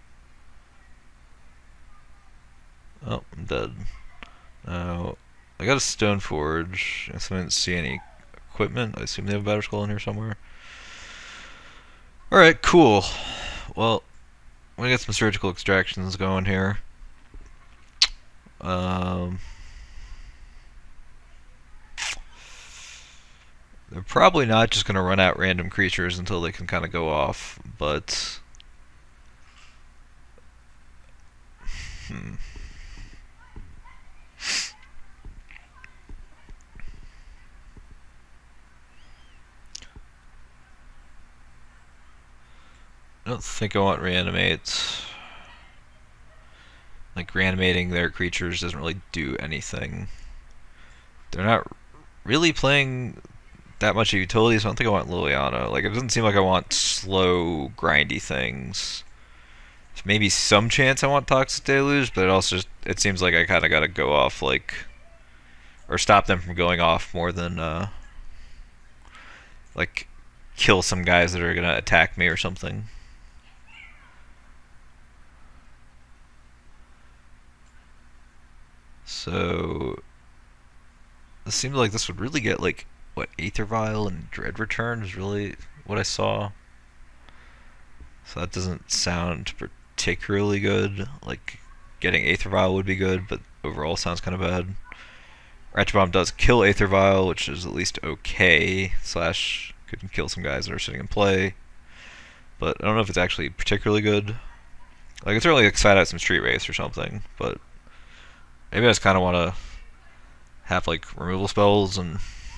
Oh, I'm dead. Now, I got a Stone Forge. I guess I didn't see any equipment. I assume they have a Battle Skull in here somewhere. Alright, cool. Well, I'm gonna get some surgical extractions going here. Um, they're probably not just gonna run out random creatures until they can kind of go off, but hmm. don't think I want reanimate. Like, reanimating their creatures doesn't really do anything. They're not really playing that much utility, so I don't think I want Liliana. Like, it doesn't seem like I want slow, grindy things. There's maybe some chance I want Toxic Deluge, but it also just, it seems like I kind of gotta go off, like, or stop them from going off more than, uh, like, kill some guys that are gonna attack me or something. So, it seemed like this would really get, like, what, Aether Vial and Dread Return is really what I saw. So that doesn't sound particularly good. Like, getting Aether Vial would be good, but overall sounds kind of bad. Ratchet Bomb does kill Aether Vial, which is at least okay, slash could kill some guys that are sitting in play. But I don't know if it's actually particularly good. Like, it's really excited at some Street Race or something, but maybe I just kind of want to have, like, removal spells and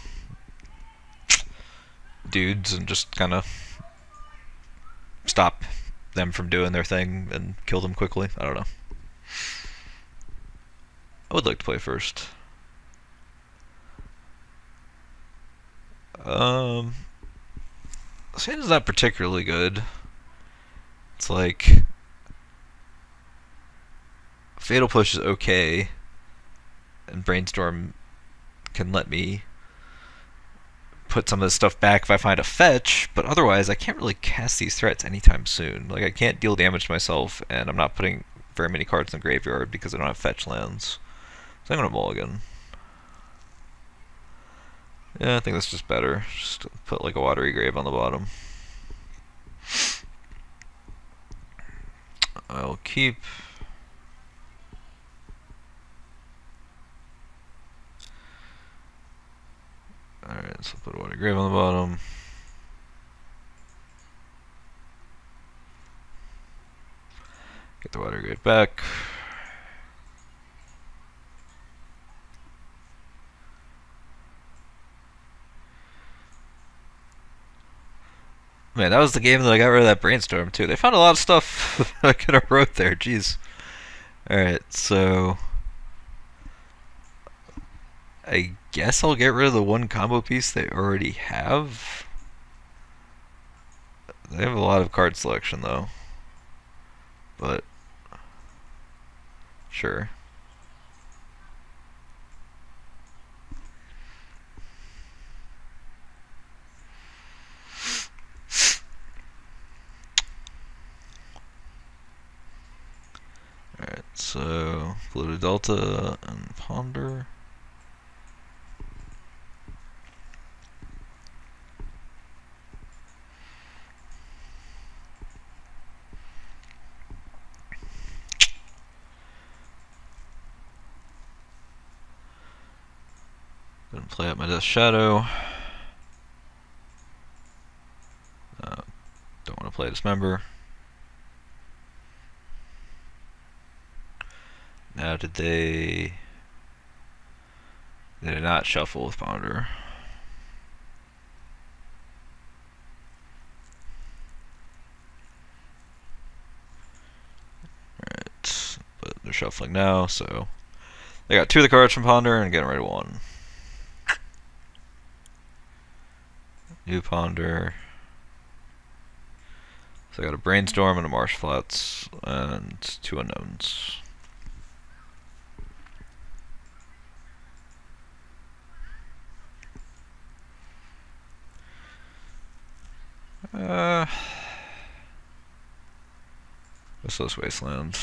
dudes and just kind of stop them from doing their thing and kill them quickly. I don't know. I would like to play first. Um, Santa's not particularly good. It's like Fatal Push is okay, and Brainstorm can let me put some of this stuff back if I find a fetch, but otherwise I can't really cast these threats anytime soon. Like, I can't deal damage to myself, and I'm not putting very many cards in the graveyard because I don't have fetch lands. So I'm gonna mulligan. Yeah, I think that's just better. Just put like a Watery Grave on the bottom. I'll keep. Alright, so put a Watery Grave on the bottom. Get the Watery Grave back. Man, that was the game that I got rid of that Brainstorm too. They found a lot of stuff I could have wrote there, jeez. Alright, so I guess I'll get rid of the one combo piece they already have. They have a lot of card selection though. But sure. Alright, so Polluted Delta and Ponder. Gonna play out my Death Shadow. Uh, don't want to play Dismember. Now, did they... They did not shuffle with Ponder. Alright, but they're shuffling now, so... They got two of the cards from Ponder and getting rid of one. New Ponder. So I got a Brainstorm and a Marsh Flats and two unknowns. Uh, Restless Wasteland.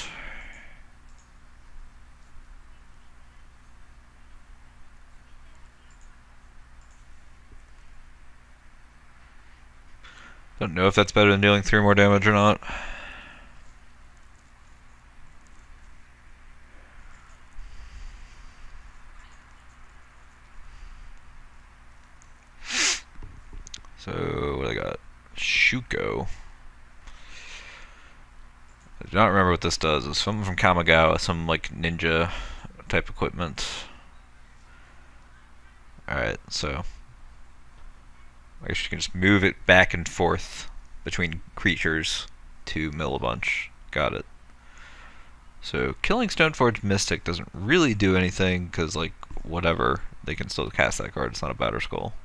Don't know if that's better than dealing three more damage or not. So, what I got? Shuko. I do not remember what this does. It's something from Kamigawa, some like ninja type equipment. Alright, so I guess you can just move it back and forth between creatures to mill a bunch. Got it. So killing Stoneforge Mystic doesn't really do anything, because, like, whatever, they can still cast that card. It's not a Batter Skull.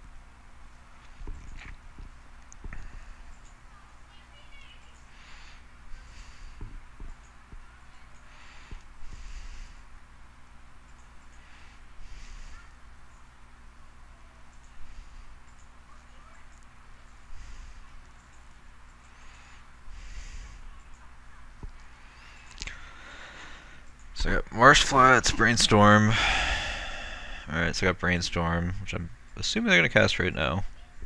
So I got Marsh Flats, Brainstorm. Alright, so I got Brainstorm, which I'm assuming they're going to cast right now.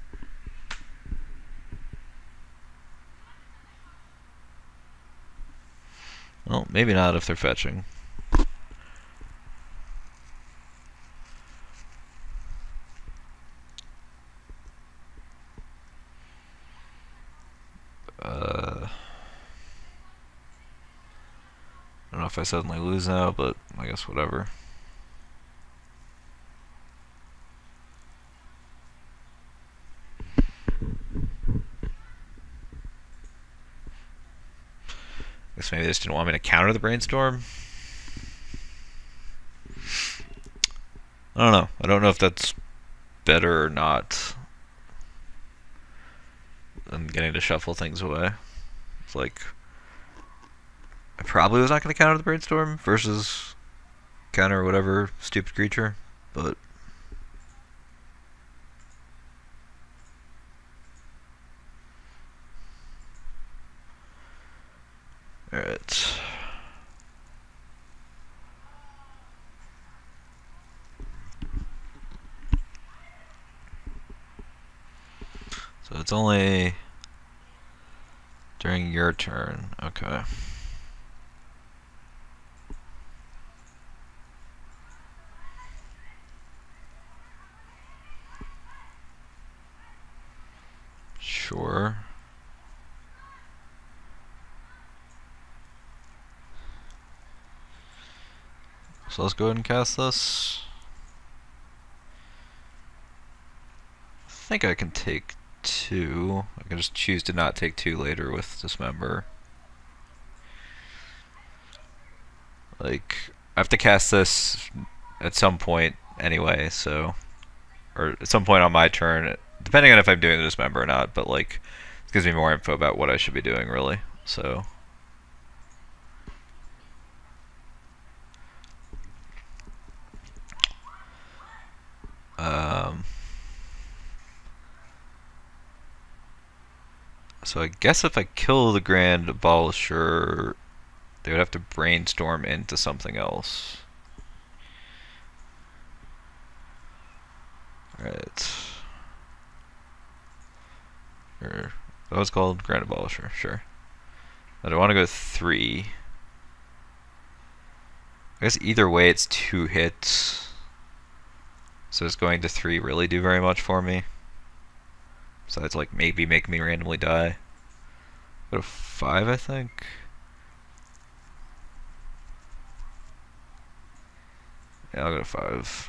Well, maybe not if they're fetching. Uh... I don't know if I suddenly lose now, but I guess whatever. I guess maybe they just didn't want me to counter the Brainstorm. I don't know. I don't know if that's better or not than getting to shuffle things away. It's like, I probably was not going to counter the Brainstorm versus counter whatever stupid creature, but alright. So it's only during your turn. Okay. Sure. So let's go ahead and cast this. I think I can take two. I can just choose to not take two later with Dismember. Like, I have to cast this at some point anyway, so, or at some point on my turn, depending on if I'm doing the Dismember or not, but like, it gives me more info about what I should be doing, really, so. Um, so I guess if I kill the Grand Abolisher, they would have to Brainstorm into something else. Alright. Or, that was called Grand Abolisher, sure. I don't want to go three. I guess either way it's two hits. So is going to three really do very much for me? Besides, like, maybe make me randomly die. Go to five, I think. Yeah, I'll go to five.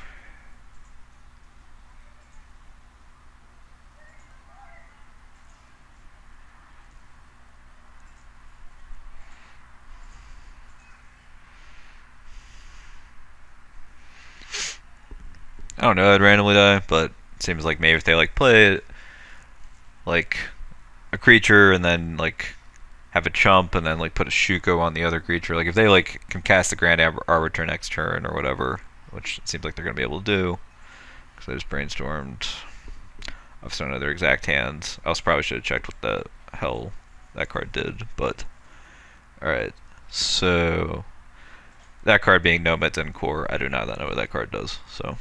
I don't know, I'd randomly die, but it seems like maybe if they like play it, like a creature and then like have a chump and then like put a Shuko on the other creature, like if they like can cast the Grand Ar Arbiter next turn or whatever, which it seems like they're gonna be able to do, because I just brainstormed. I've don't know their exact hands. I also probably should have checked what the hell that card did, but alright. So that card being Nomads and Core, I do not know what that card does, so.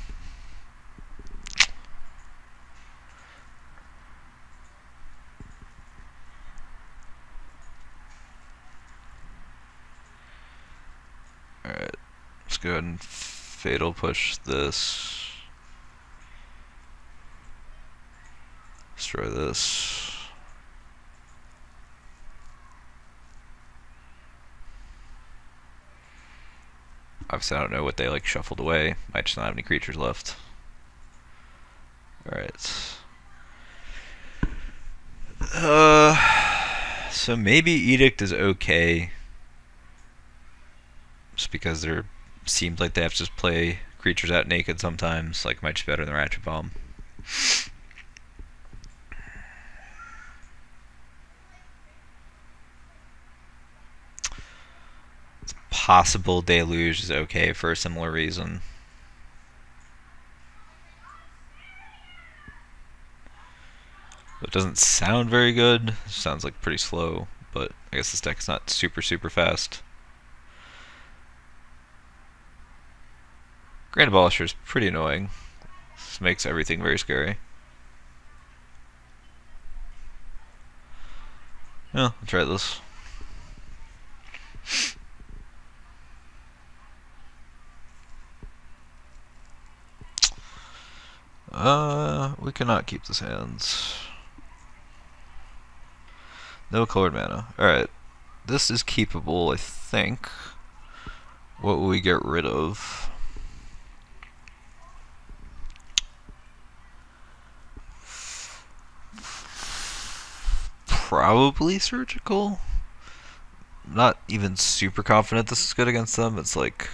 Alright, let's go ahead and Fatal Push this. Destroy this. Obviously I don't know what they like shuffled away. Might just not have any creatures left. Alright. Uh, So maybe Edict is okay, just because there seems like they have to just play creatures out naked sometimes. Like might be better than Ratchet Bomb. It's possible Deluge is okay for a similar reason. It doesn't sound very good. It sounds like pretty slow, but I guess this deck's not super super fast. Grand Abolisher is pretty annoying. This makes everything very scary. Yeah, I'll try this. Uh, we cannot keep this hands. No colored mana. Alright. This is keepable, I think. What will we get rid of? Probably surgical. I'm not even super confident this is good against them. It's like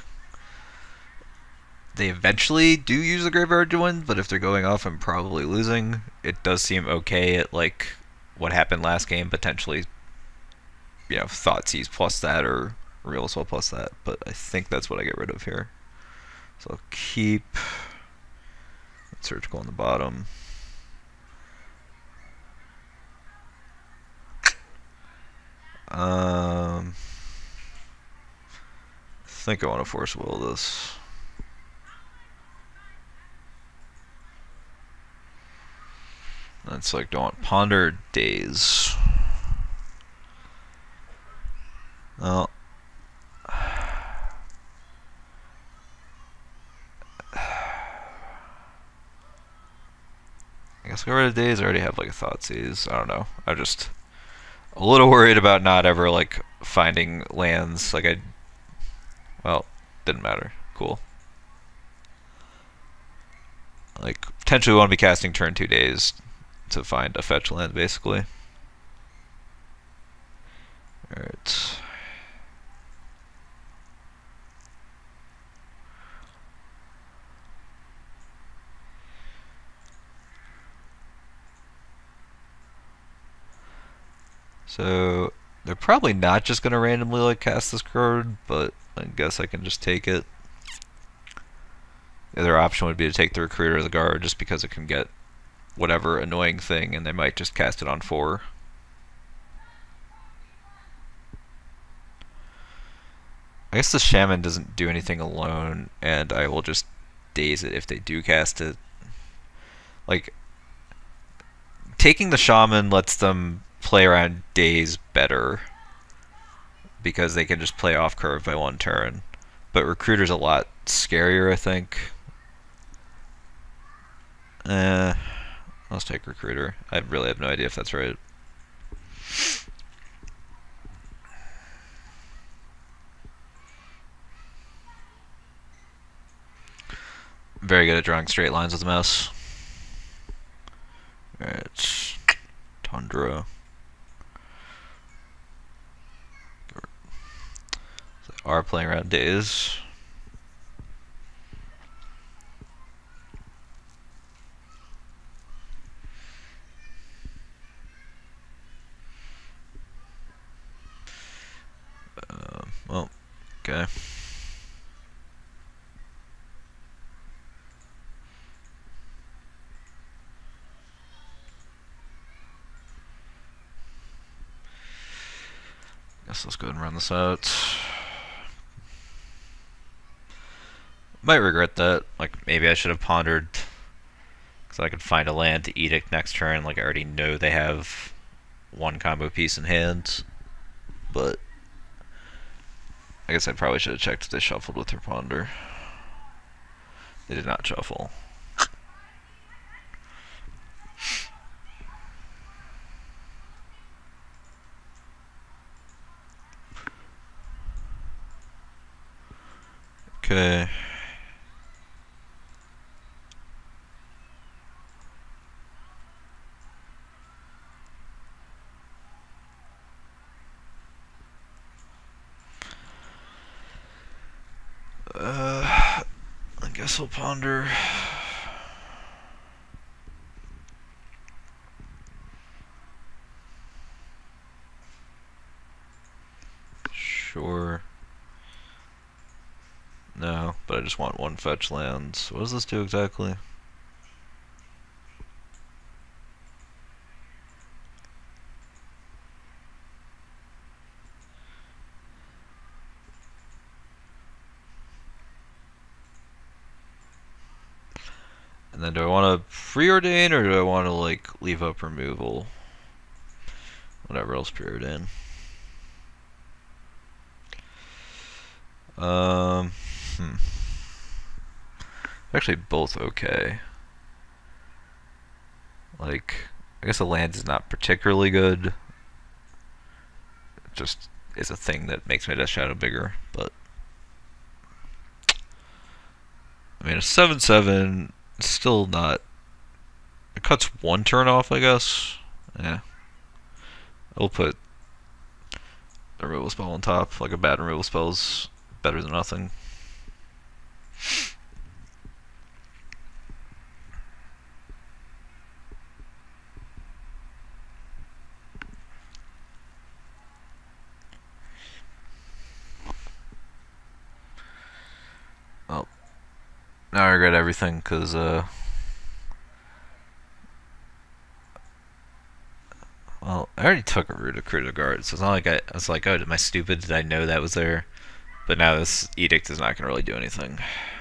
they eventually do use the graveyard to win, but if they're going off, I'm probably losing. It does seem okay at like what happened last game, potentially, you know, Thoughtseize plus that or Real Assault plus that, but I think that's what I get rid of here. So I'll keep surgical on the bottom. Um, I think I want to force will this. That's like, don't want Ponder Daze. Well, I guess get rid of Daze. I already have like a Thoughtseize. I don't know. I'm just a little worried about not ever like finding lands. Like I, well, didn't matter. Cool. Like potentially want to be casting turn two Daze to find a fetch land, basically. Alright. So they're probably not just going to randomly like cast this card, but I guess I can just take it. The other option would be to take the Recruiter or the Guard, just because it can get whatever annoying thing, and they might just cast it on four. I guess the Shaman doesn't do anything alone, and I will just daze it if they do cast it. Like, taking the Shaman lets them play around daze better, because they can just play off curve by one turn. But Recruiter's a lot scarier, I think. Eh, let's take Recruiter. I really have no idea if that's right. Very good at drawing straight lines with the mouse. Alright, Tundra. So they are playing around days. Um, well, okay. Guess let's go ahead and run this out. Might regret that. Like, maybe I should have pondered, because I could find a land to Edict next turn. Like, I already know they have one combo piece in hand. But I guess I probably should have checked if they shuffled with their ponder. They did not shuffle. Okay. Uh, I guess I'll ponder. Sure. No, but I just want one fetch lands. What does this do exactly? And then do I want to preordain or do I want to like leave up removal? Whatever else preordain. Um, hmm. Actually, both okay. Like, I guess the land is not particularly good. It just is a thing that makes my Death Shadow bigger, but I mean, a seven seven is still not. It cuts one turn off, I guess. Yeah. I'll put the removal spell on top. Like, a bad removal spell is better than nothing. Well, now I regret everything because, uh. Well, I already took a root of Critical Guard, so it's not like I, I was like, oh, am I stupid? Did I know that was there? But now this Edict is not going to really do anything.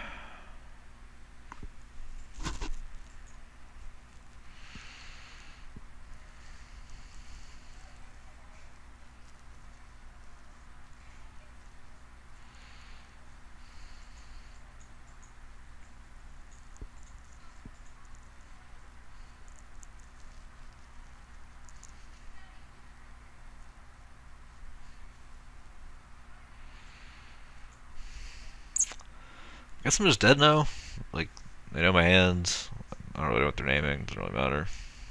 I guess I'm just dead now. Like, they know my hands. I don't really know what they're naming. Doesn't really matter.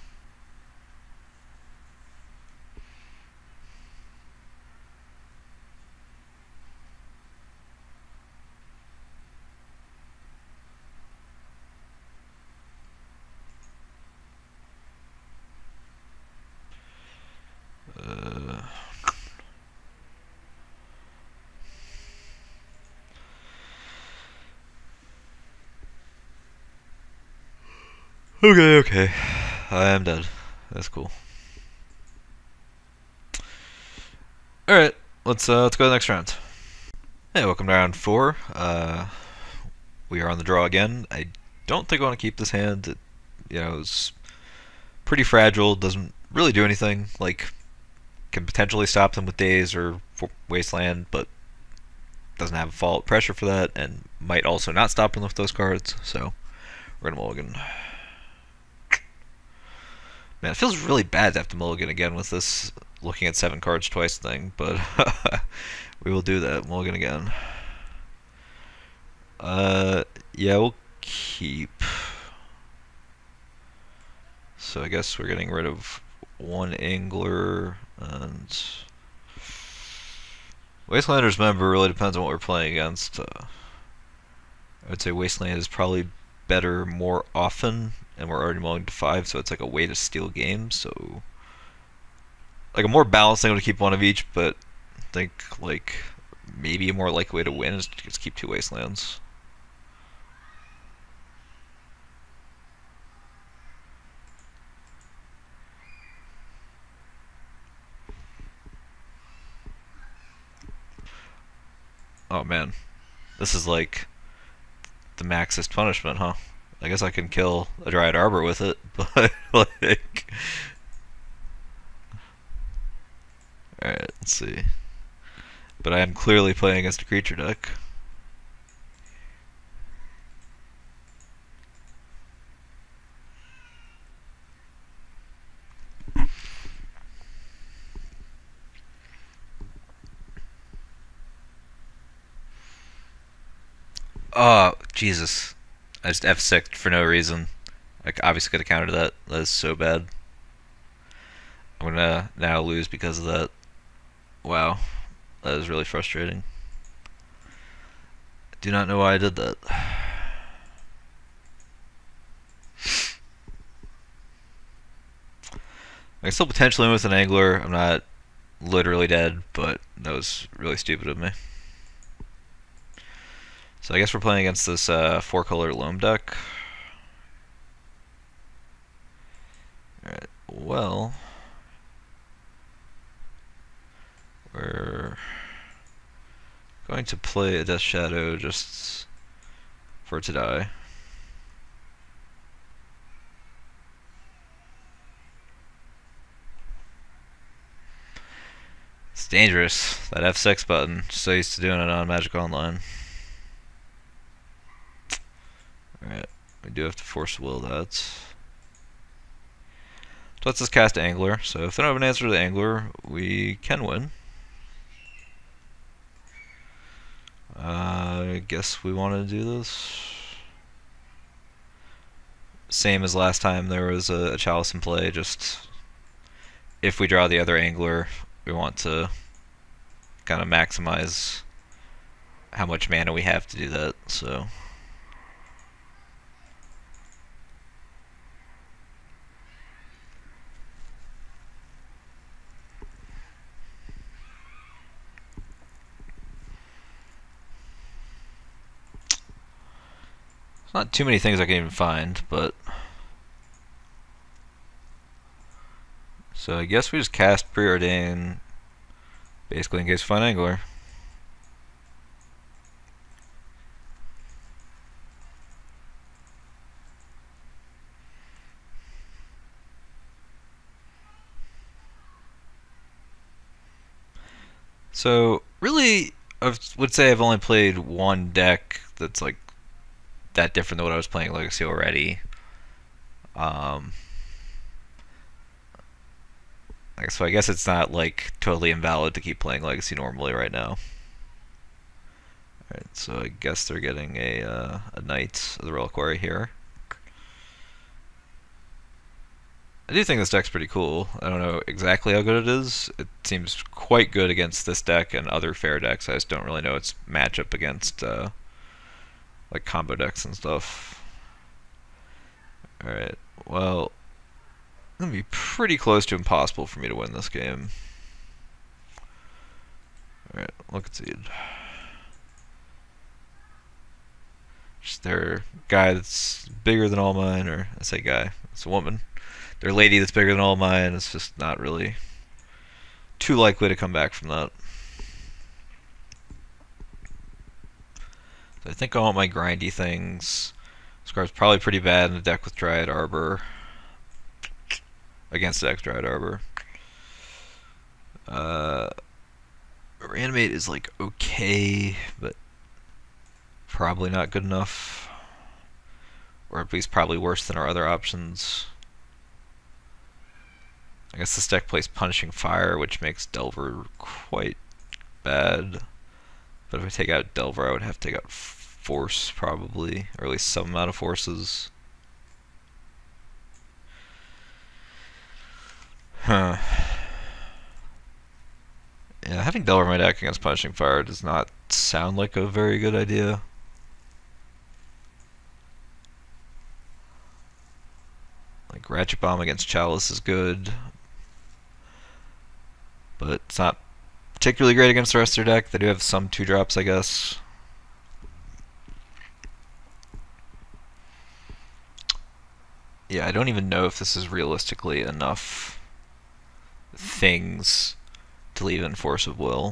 Uh, okay, okay. I am dead. That's cool. Alright, let's uh, let's go to the next round. Hey, welcome to round four. Uh, we are on the draw again. I don't think I want to keep this hand. It, you know, it's pretty fragile. Doesn't really do anything. Like, can potentially stop them with Daze or Wasteland, but doesn't have fault pressure for that, and might also not stop them with those cards. So we're gonna mulligan. Man, it feels really bad to have to mulligan again with this looking at seven cards twice thing, but we will do that. Mulligan again. Uh, yeah, we'll keep. So I guess we're getting rid of one Angler, and Wastelanders, member really depends on what we're playing against. Uh, I would say Wasteland is probably better more often, and we're already mulling to five, so it's like a way to steal games. So, like a more balanced thing to keep one of each, but I think like maybe a more likely way to win is to just keep two Wastelands. Oh man, this is like the maxist punishment, huh? I guess I can kill a Dryad Arbor with it, but like... Alright, let's see. But I am clearly playing against a creature deck. Oh, Jesus. I just F six'd for no reason. I obviously could have countered that. That is so bad. I'm gonna now lose because of that. Wow. That is really frustrating. Do not know why I did that. I can still potentially win with an angler. I'm not literally dead, but that was really stupid of me. So I guess we're playing against this uh, four-color loam deck. Alright, well... We're going to play a Death Shadow just for it to die. It's dangerous, that F six button. So used to doing it on Magic Online. Alright, we do have to force will that. So let's just cast Angler. So if they don't have an answer to the Angler, we can win. Uh, I guess we want to do this. Same as last time there was a, a Chalice in play, just if we draw the other Angler, we want to kind of maximize how much mana we have to do that, so... Not too many things I can even find, but... So I guess we just cast Preordain, basically in case we find Angler. So, really, I would say I've only played one deck that's like that different than what I was playing Legacy already. Um, so I guess it's not like totally invalid to keep playing Legacy normally right now. Alright, so I guess they're getting a, uh, a Knight of the Reliquary here. I do think this deck's pretty cool. I don't know exactly how good it is. It seems quite good against this deck and other fair decks. I just don't really know its matchup against uh, like combo decks and stuff. Alright, well, it's gonna be pretty close to impossible for me to win this game. Alright, look at seed. Just their guy that's bigger than all mine, or I say guy, it's a woman. Their lady that's bigger than all mine is just not really too likely to come back from that. So I think I want my grindy things. This card's probably pretty bad in a deck with Dryad Arbor. Against the deck with Dryad Arbor. Uh, Reanimate is like okay, but probably not good enough. Or at least probably worse than our other options. I guess this deck plays Punishing Fire, which makes Delver quite bad. But if I take out Delver, I would have to take out Force, probably. Or at least some amount of forces. Huh. Yeah, having Delver in my deck against Punishing Fire does not sound like a very good idea. Like, Ratchet Bomb against Chalice is good. But it's not particularly great against the rest of their deck. They do have some two drops, I guess. Yeah, I don't even know if this is realistically enough things to leave in Force of Will.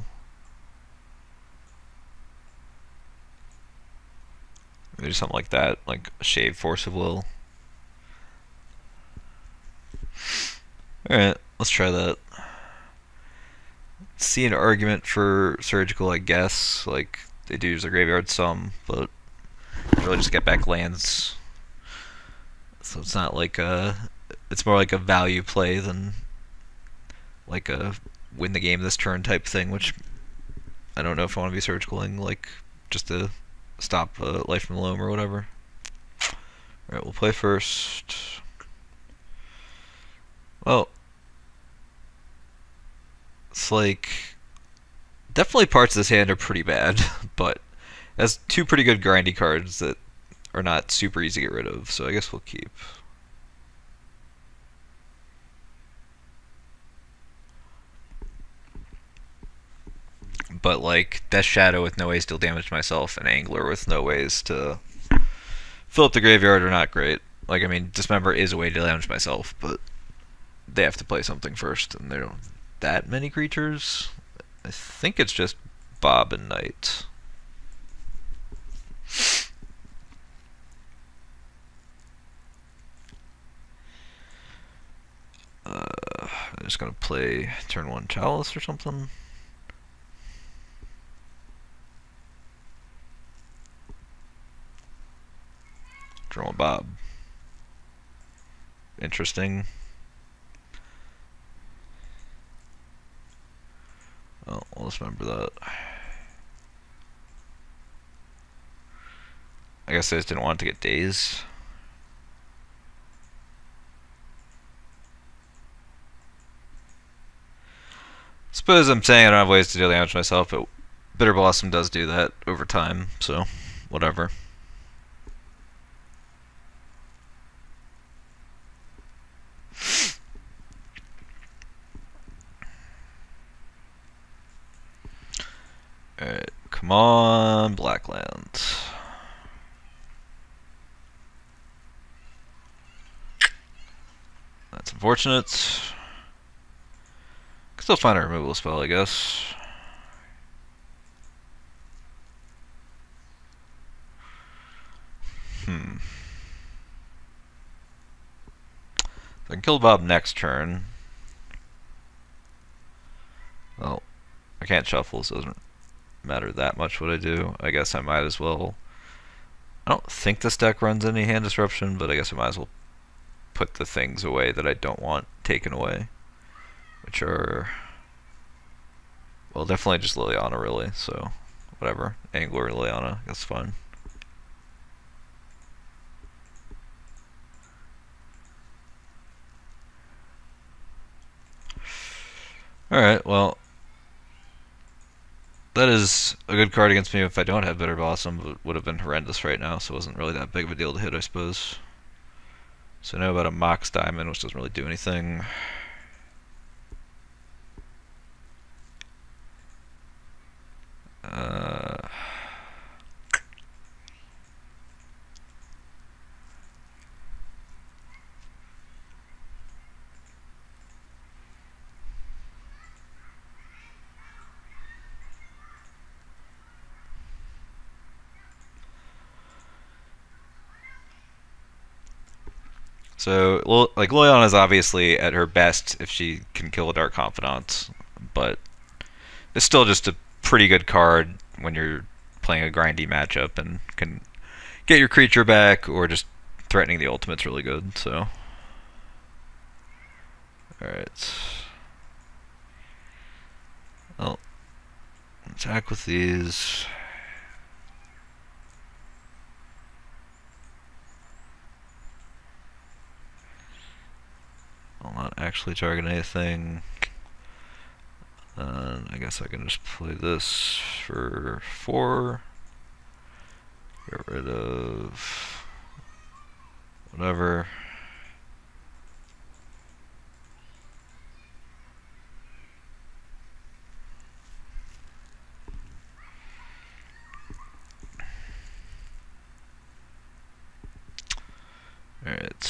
Maybe something like that, like a Shave Force of Will. Alright, let's try that. See an argument for Surgical, I guess. Like, they do use their graveyard some, but really just get back lands. So it's not like a... It's more like a value play than like a win the game this turn type thing, which I don't know if I want to be Surgicaling, like, just to stop uh, Life from the Loam or whatever. Alright, we'll play first. Well, it's like, definitely parts of this hand are pretty bad, but That's two pretty good grindy cards that are not super easy to get rid of, so I guess we'll keep. But like Death Shadow with no ways to deal damage to myself, and Angler with no ways to fill up the graveyard are not great. Like, I mean, Dismember is a way to damage myself, but they have to play something first, and they don't have that many creatures. I think it's just Bob and Knight. Uh, I'm just gonna play turn one Chalice or something. Turn one Bob. Interesting. Well, I'll just remember that. I guess I just didn't want it to get days. Suppose I'm saying I don't have ways to deal damage to myself, but Bitter Blossom does do that over time, so whatever. Alright, come on, Blacklands. That's unfortunate. Can still find a removal spell, I guess. Hmm. I can kill Bob next turn. Well, I can't shuffle, so it doesn't matter that much what I do. I guess I might as well. I don't think this deck runs any hand disruption, but I guess I might as well put the things away that I don't want taken away, which are, well, definitely just Liliana, really, so whatever. Angler, Liliana, that's fine. Alright, well, that is a good card against me if I don't have Bitter Blossom, but it would have been horrendous right now, so it wasn't really that big of a deal to hit, I suppose. So I know about a Mox Diamond, which doesn't really do anything. Uh, So, like, Liliana is obviously at her best if she can kill a Dark Confidant, but it's still just a pretty good card when you're playing a grindy matchup and can get your creature back, or just threatening the ultimate's really good, so. Alright. Well, attack with these. I'll not actually target anything. And I guess I can just play this for four. Get rid of whatever. Alright.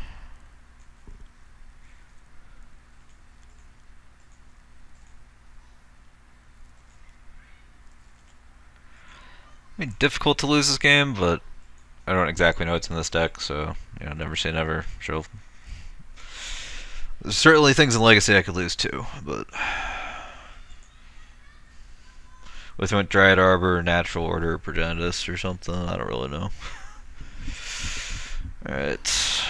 I mean, difficult to lose this game, but I don't exactly know what's in this deck, so, you know, never say never. Sure. There's certainly things in Legacy I could lose too, but with went Dryad Arbor, Natural Order, Progenitus, or something, I don't really know. Alright.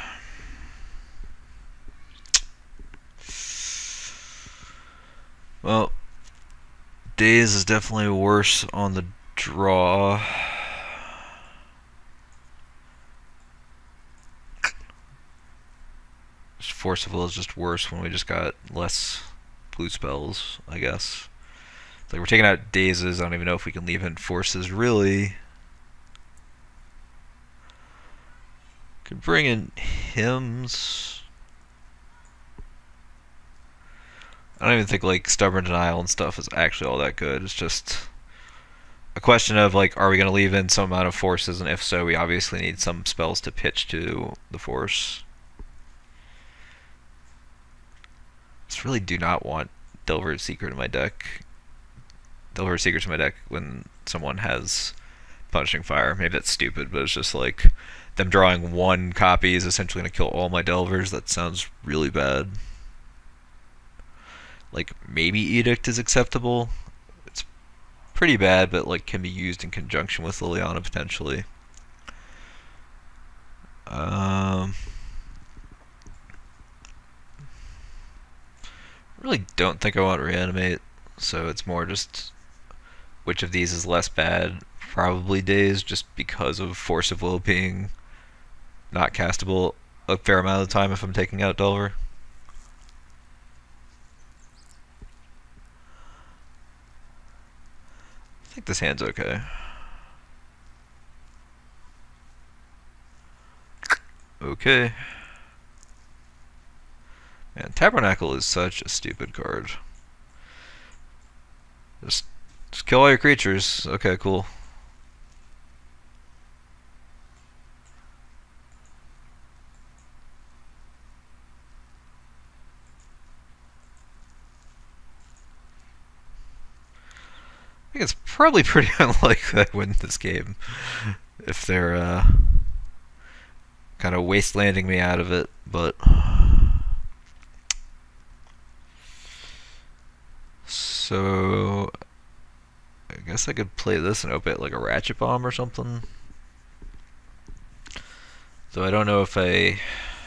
Well, Daze is definitely worse on the draw. Forcible is just worse when we just got less blue spells, I guess. Like, we're taking out dazes. I don't even know if we can leave in forces, really. Could bring in hymns. I don't even think, like, stubborn denial and stuff is actually all that good. It's just a question of, like, are we going to leave in some amount of forces, and if so, we obviously need some spells to pitch to the force. Just really do not want Delver's Secret in my deck. Delver's Secret's in my deck when someone has Punishing Fire. Maybe that's stupid, but it's just like them drawing one copy is essentially going to kill all my Delvers. That sounds really bad. Like, maybe Edict is acceptable. It's pretty bad, but like can be used in conjunction with Liliana potentially. Um, really don't think I want Reanimate, so it's more just which of these is less bad. Probably Daze, just because of Force of Will being not castable a fair amount of the time if I'm taking out Delver. I think this hand's okay. Okay. Man, Tabernacle is such a stupid card. Just, just kill all your creatures. Okay, cool. I think it's probably pretty unlikely I win this game if they're uh, kind of wastelanding me out of it, but so I guess I could play this and open it like a Ratchet Bomb or something. So I don't know if I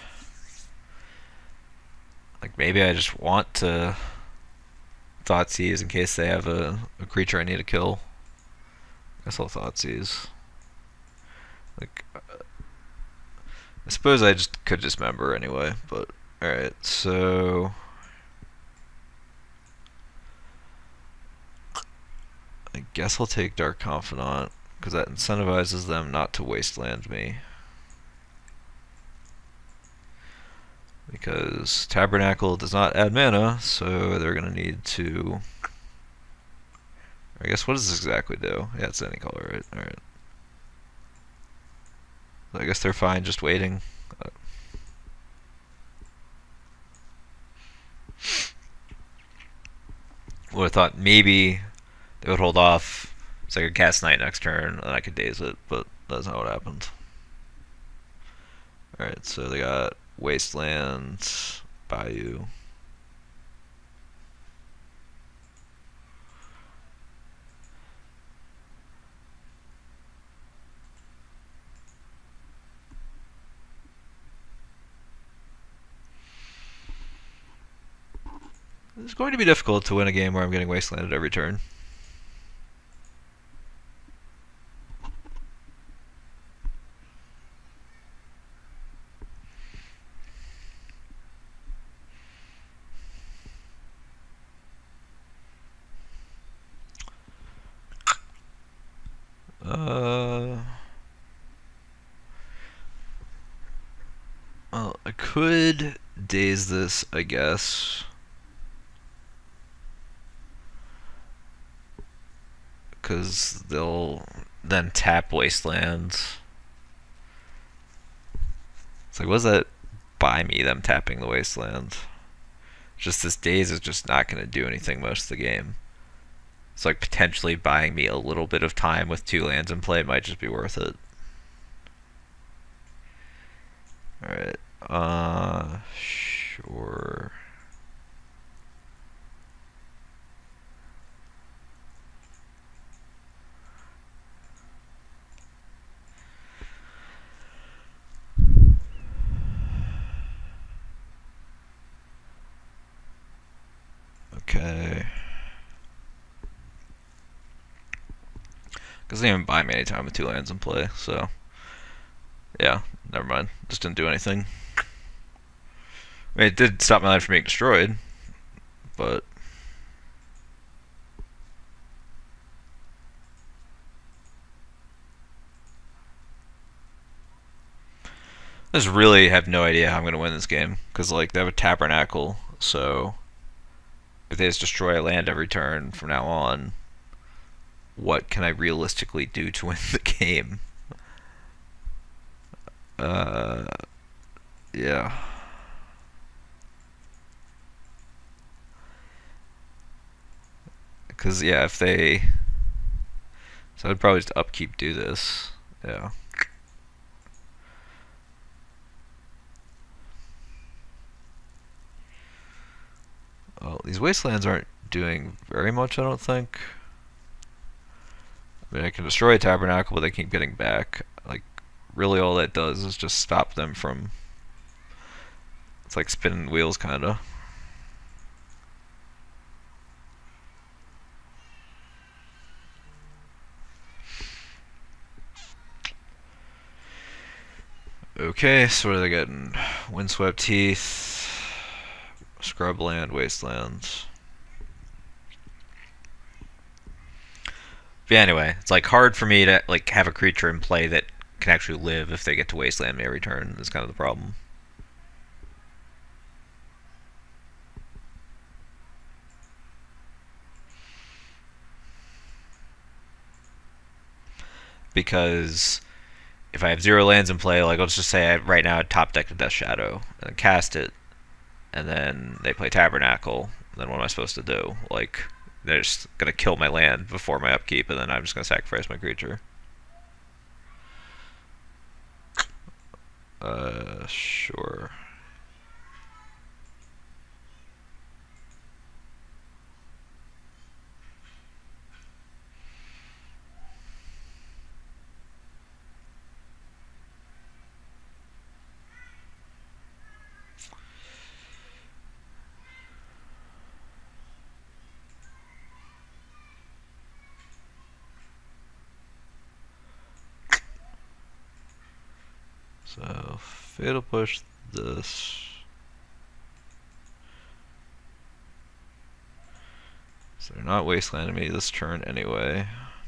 like maybe I just want to Thoughtseize in case they have a, a creature I need to kill. I guess I'll Thoughtseize. Like, uh, I suppose I just could dismember anyway, but alright, so I guess I'll take Dark Confidant, because that incentivizes them not to wasteland me. Because Tabernacle does not add mana, so they're going to need to... I guess, what does this exactly do? Yeah, it's any color, right? Alright. So I guess they're fine just waiting. Uh, would have thought maybe they would hold off so I could cast Night next turn and I could daze it, but that's not what happened. Alright, so they got Wasteland, Bayou. It's going to be difficult to win a game where I'm getting wastelanded every turn. Uh, well, I could daze this, I guess. Because they'll then tap Wasteland. It's like, what does that buy me, them tapping the Wasteland? Just this daze is just not going to do anything most of the game. It's like potentially buying me a little bit of time with two lands in play might just be worth it. Alright, uh, sure. Okay. Because they didn't even buy me any time with two lands in play, so yeah, never mind. Just didn't do anything. I mean, it did stop my land from being destroyed, but I just really have no idea how I'm gonna win this game because like they have a tabernacle, so if they just destroy a land every turn from now on, what can I realistically do to win the game? Uh, yeah. Because yeah, if they, so I'd probably just upkeep do this. Yeah. Well, these wastelands aren't doing very much, I don't think. I mean, I can destroy a tabernacle, but they keep getting back. Like, really, all that does is just stop them from. It's like spinning wheels, kind of. Okay, so what are they getting? Windswept Heath, Scrubland, Wastelands. But yeah, anyway, it's like hard for me to like have a creature in play that can actually live if they get to Wasteland me every turn. Is kind of the problem. Because if I have zero lands in play, like let's just say I right now I top deck the Death Shadow and cast it, and then they play Tabernacle, then what am I supposed to do? Like, they're just gonna kill my land before my upkeep, and then I'm just gonna sacrifice my creature. Uh, sure. So, Fatal Push this. So they're not wastelanding me this turn anyway.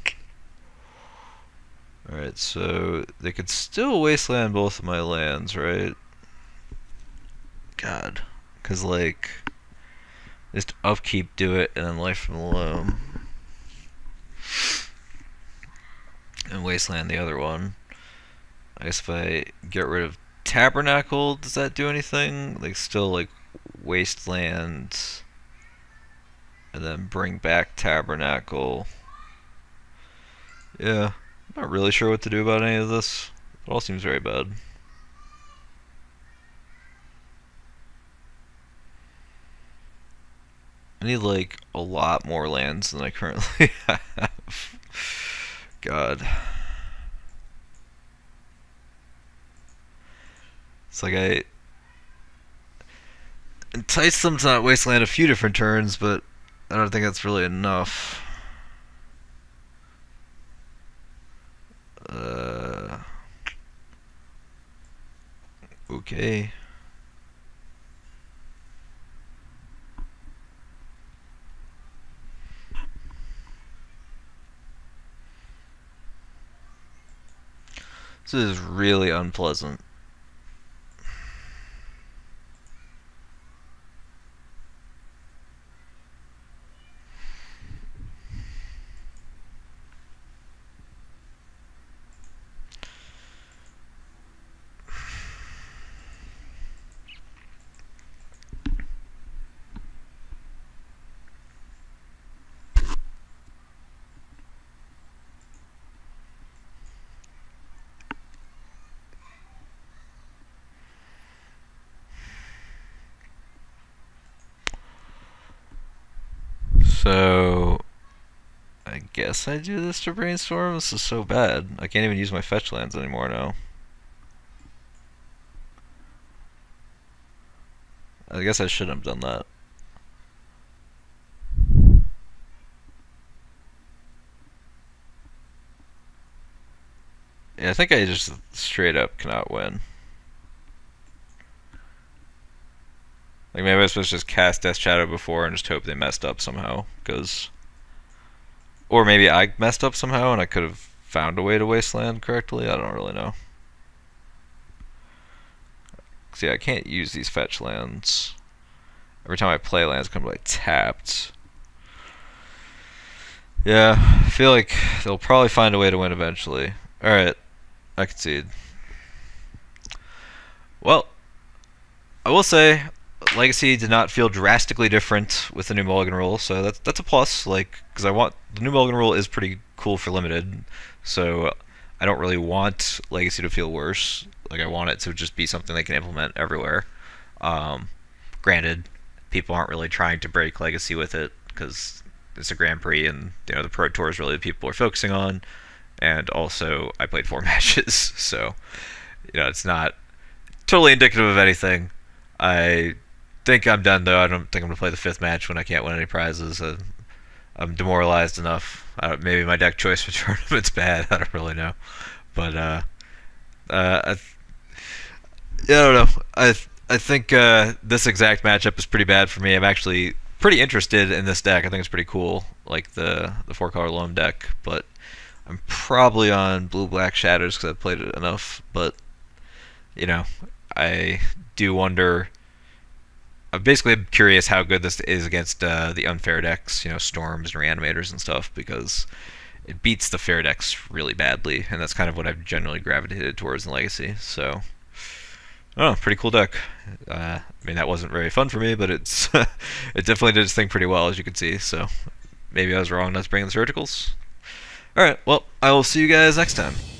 Alright, so they could still wasteland both of my lands, right? God. Because, like, just upkeep, do it, and then Life from the Loam. And wasteland the other one. I guess if I get rid of Tabernacle, does that do anything? Like, still, like, wasteland, and then bring back Tabernacle. Yeah, I'm not really sure what to do about any of this. It all seems very bad. I need, like, a lot more lands than I currently have. God. It's like I enticed them to not wasteland a few different turns, but I don't think that's really enough. Uh, okay. This is really unpleasant. So, I guess I do this to brainstorm? This is so bad. I can't even use my fetch lands anymore now. I guess I shouldn't have done that. Yeah, I think I just straight up cannot win. Like, maybe I was supposed to just cast Death Shadow before and just hope they messed up somehow, because... Or maybe I messed up somehow and I could have found a way to wasteland correctly, I don't really know. 'Cause, yeah, I can't use these fetch lands. Every time I play lands, come like tapped. Yeah, I feel like they'll probably find a way to win eventually. Alright, I concede. Well, I will say, Legacy did not feel drastically different with the new mulligan rule, so that's that's a plus. Like, because I want the new mulligan rule is pretty cool for limited, so I don't really want Legacy to feel worse. Like, I want it to just be something they can implement everywhere. Um, granted, people aren't really trying to break Legacy with it because it's a Grand Prix, and you know the Pro Tour is really the people are focusing on. And also, I played four matches, so you know it's not totally indicative of anything. I think I'm done though. I don't think I'm gonna play the fifth match when I can't win any prizes. Uh, I'm demoralized enough. I don't, maybe my deck choice for tournament's bad. I don't really know, but uh, uh, I, yeah, I don't know. I I think uh, this exact matchup is pretty bad for me. I'm actually pretty interested in this deck. I think it's pretty cool, like the the four color loam deck. But I'm probably on blue black shadows because I've played it enough. But you know, I do wonder. I'm basically curious how good this is against uh, the unfair decks, you know, storms and reanimators and stuff, because it beats the fair decks really badly, and that's kind of what I've generally gravitated towards in Legacy. So, oh, pretty cool deck. Uh, I mean, that wasn't very fun for me, but it's it definitely did its thing pretty well, as you can see. So, maybe I was wrong not to bring in the surgicals. All right, well, I will see you guys next time.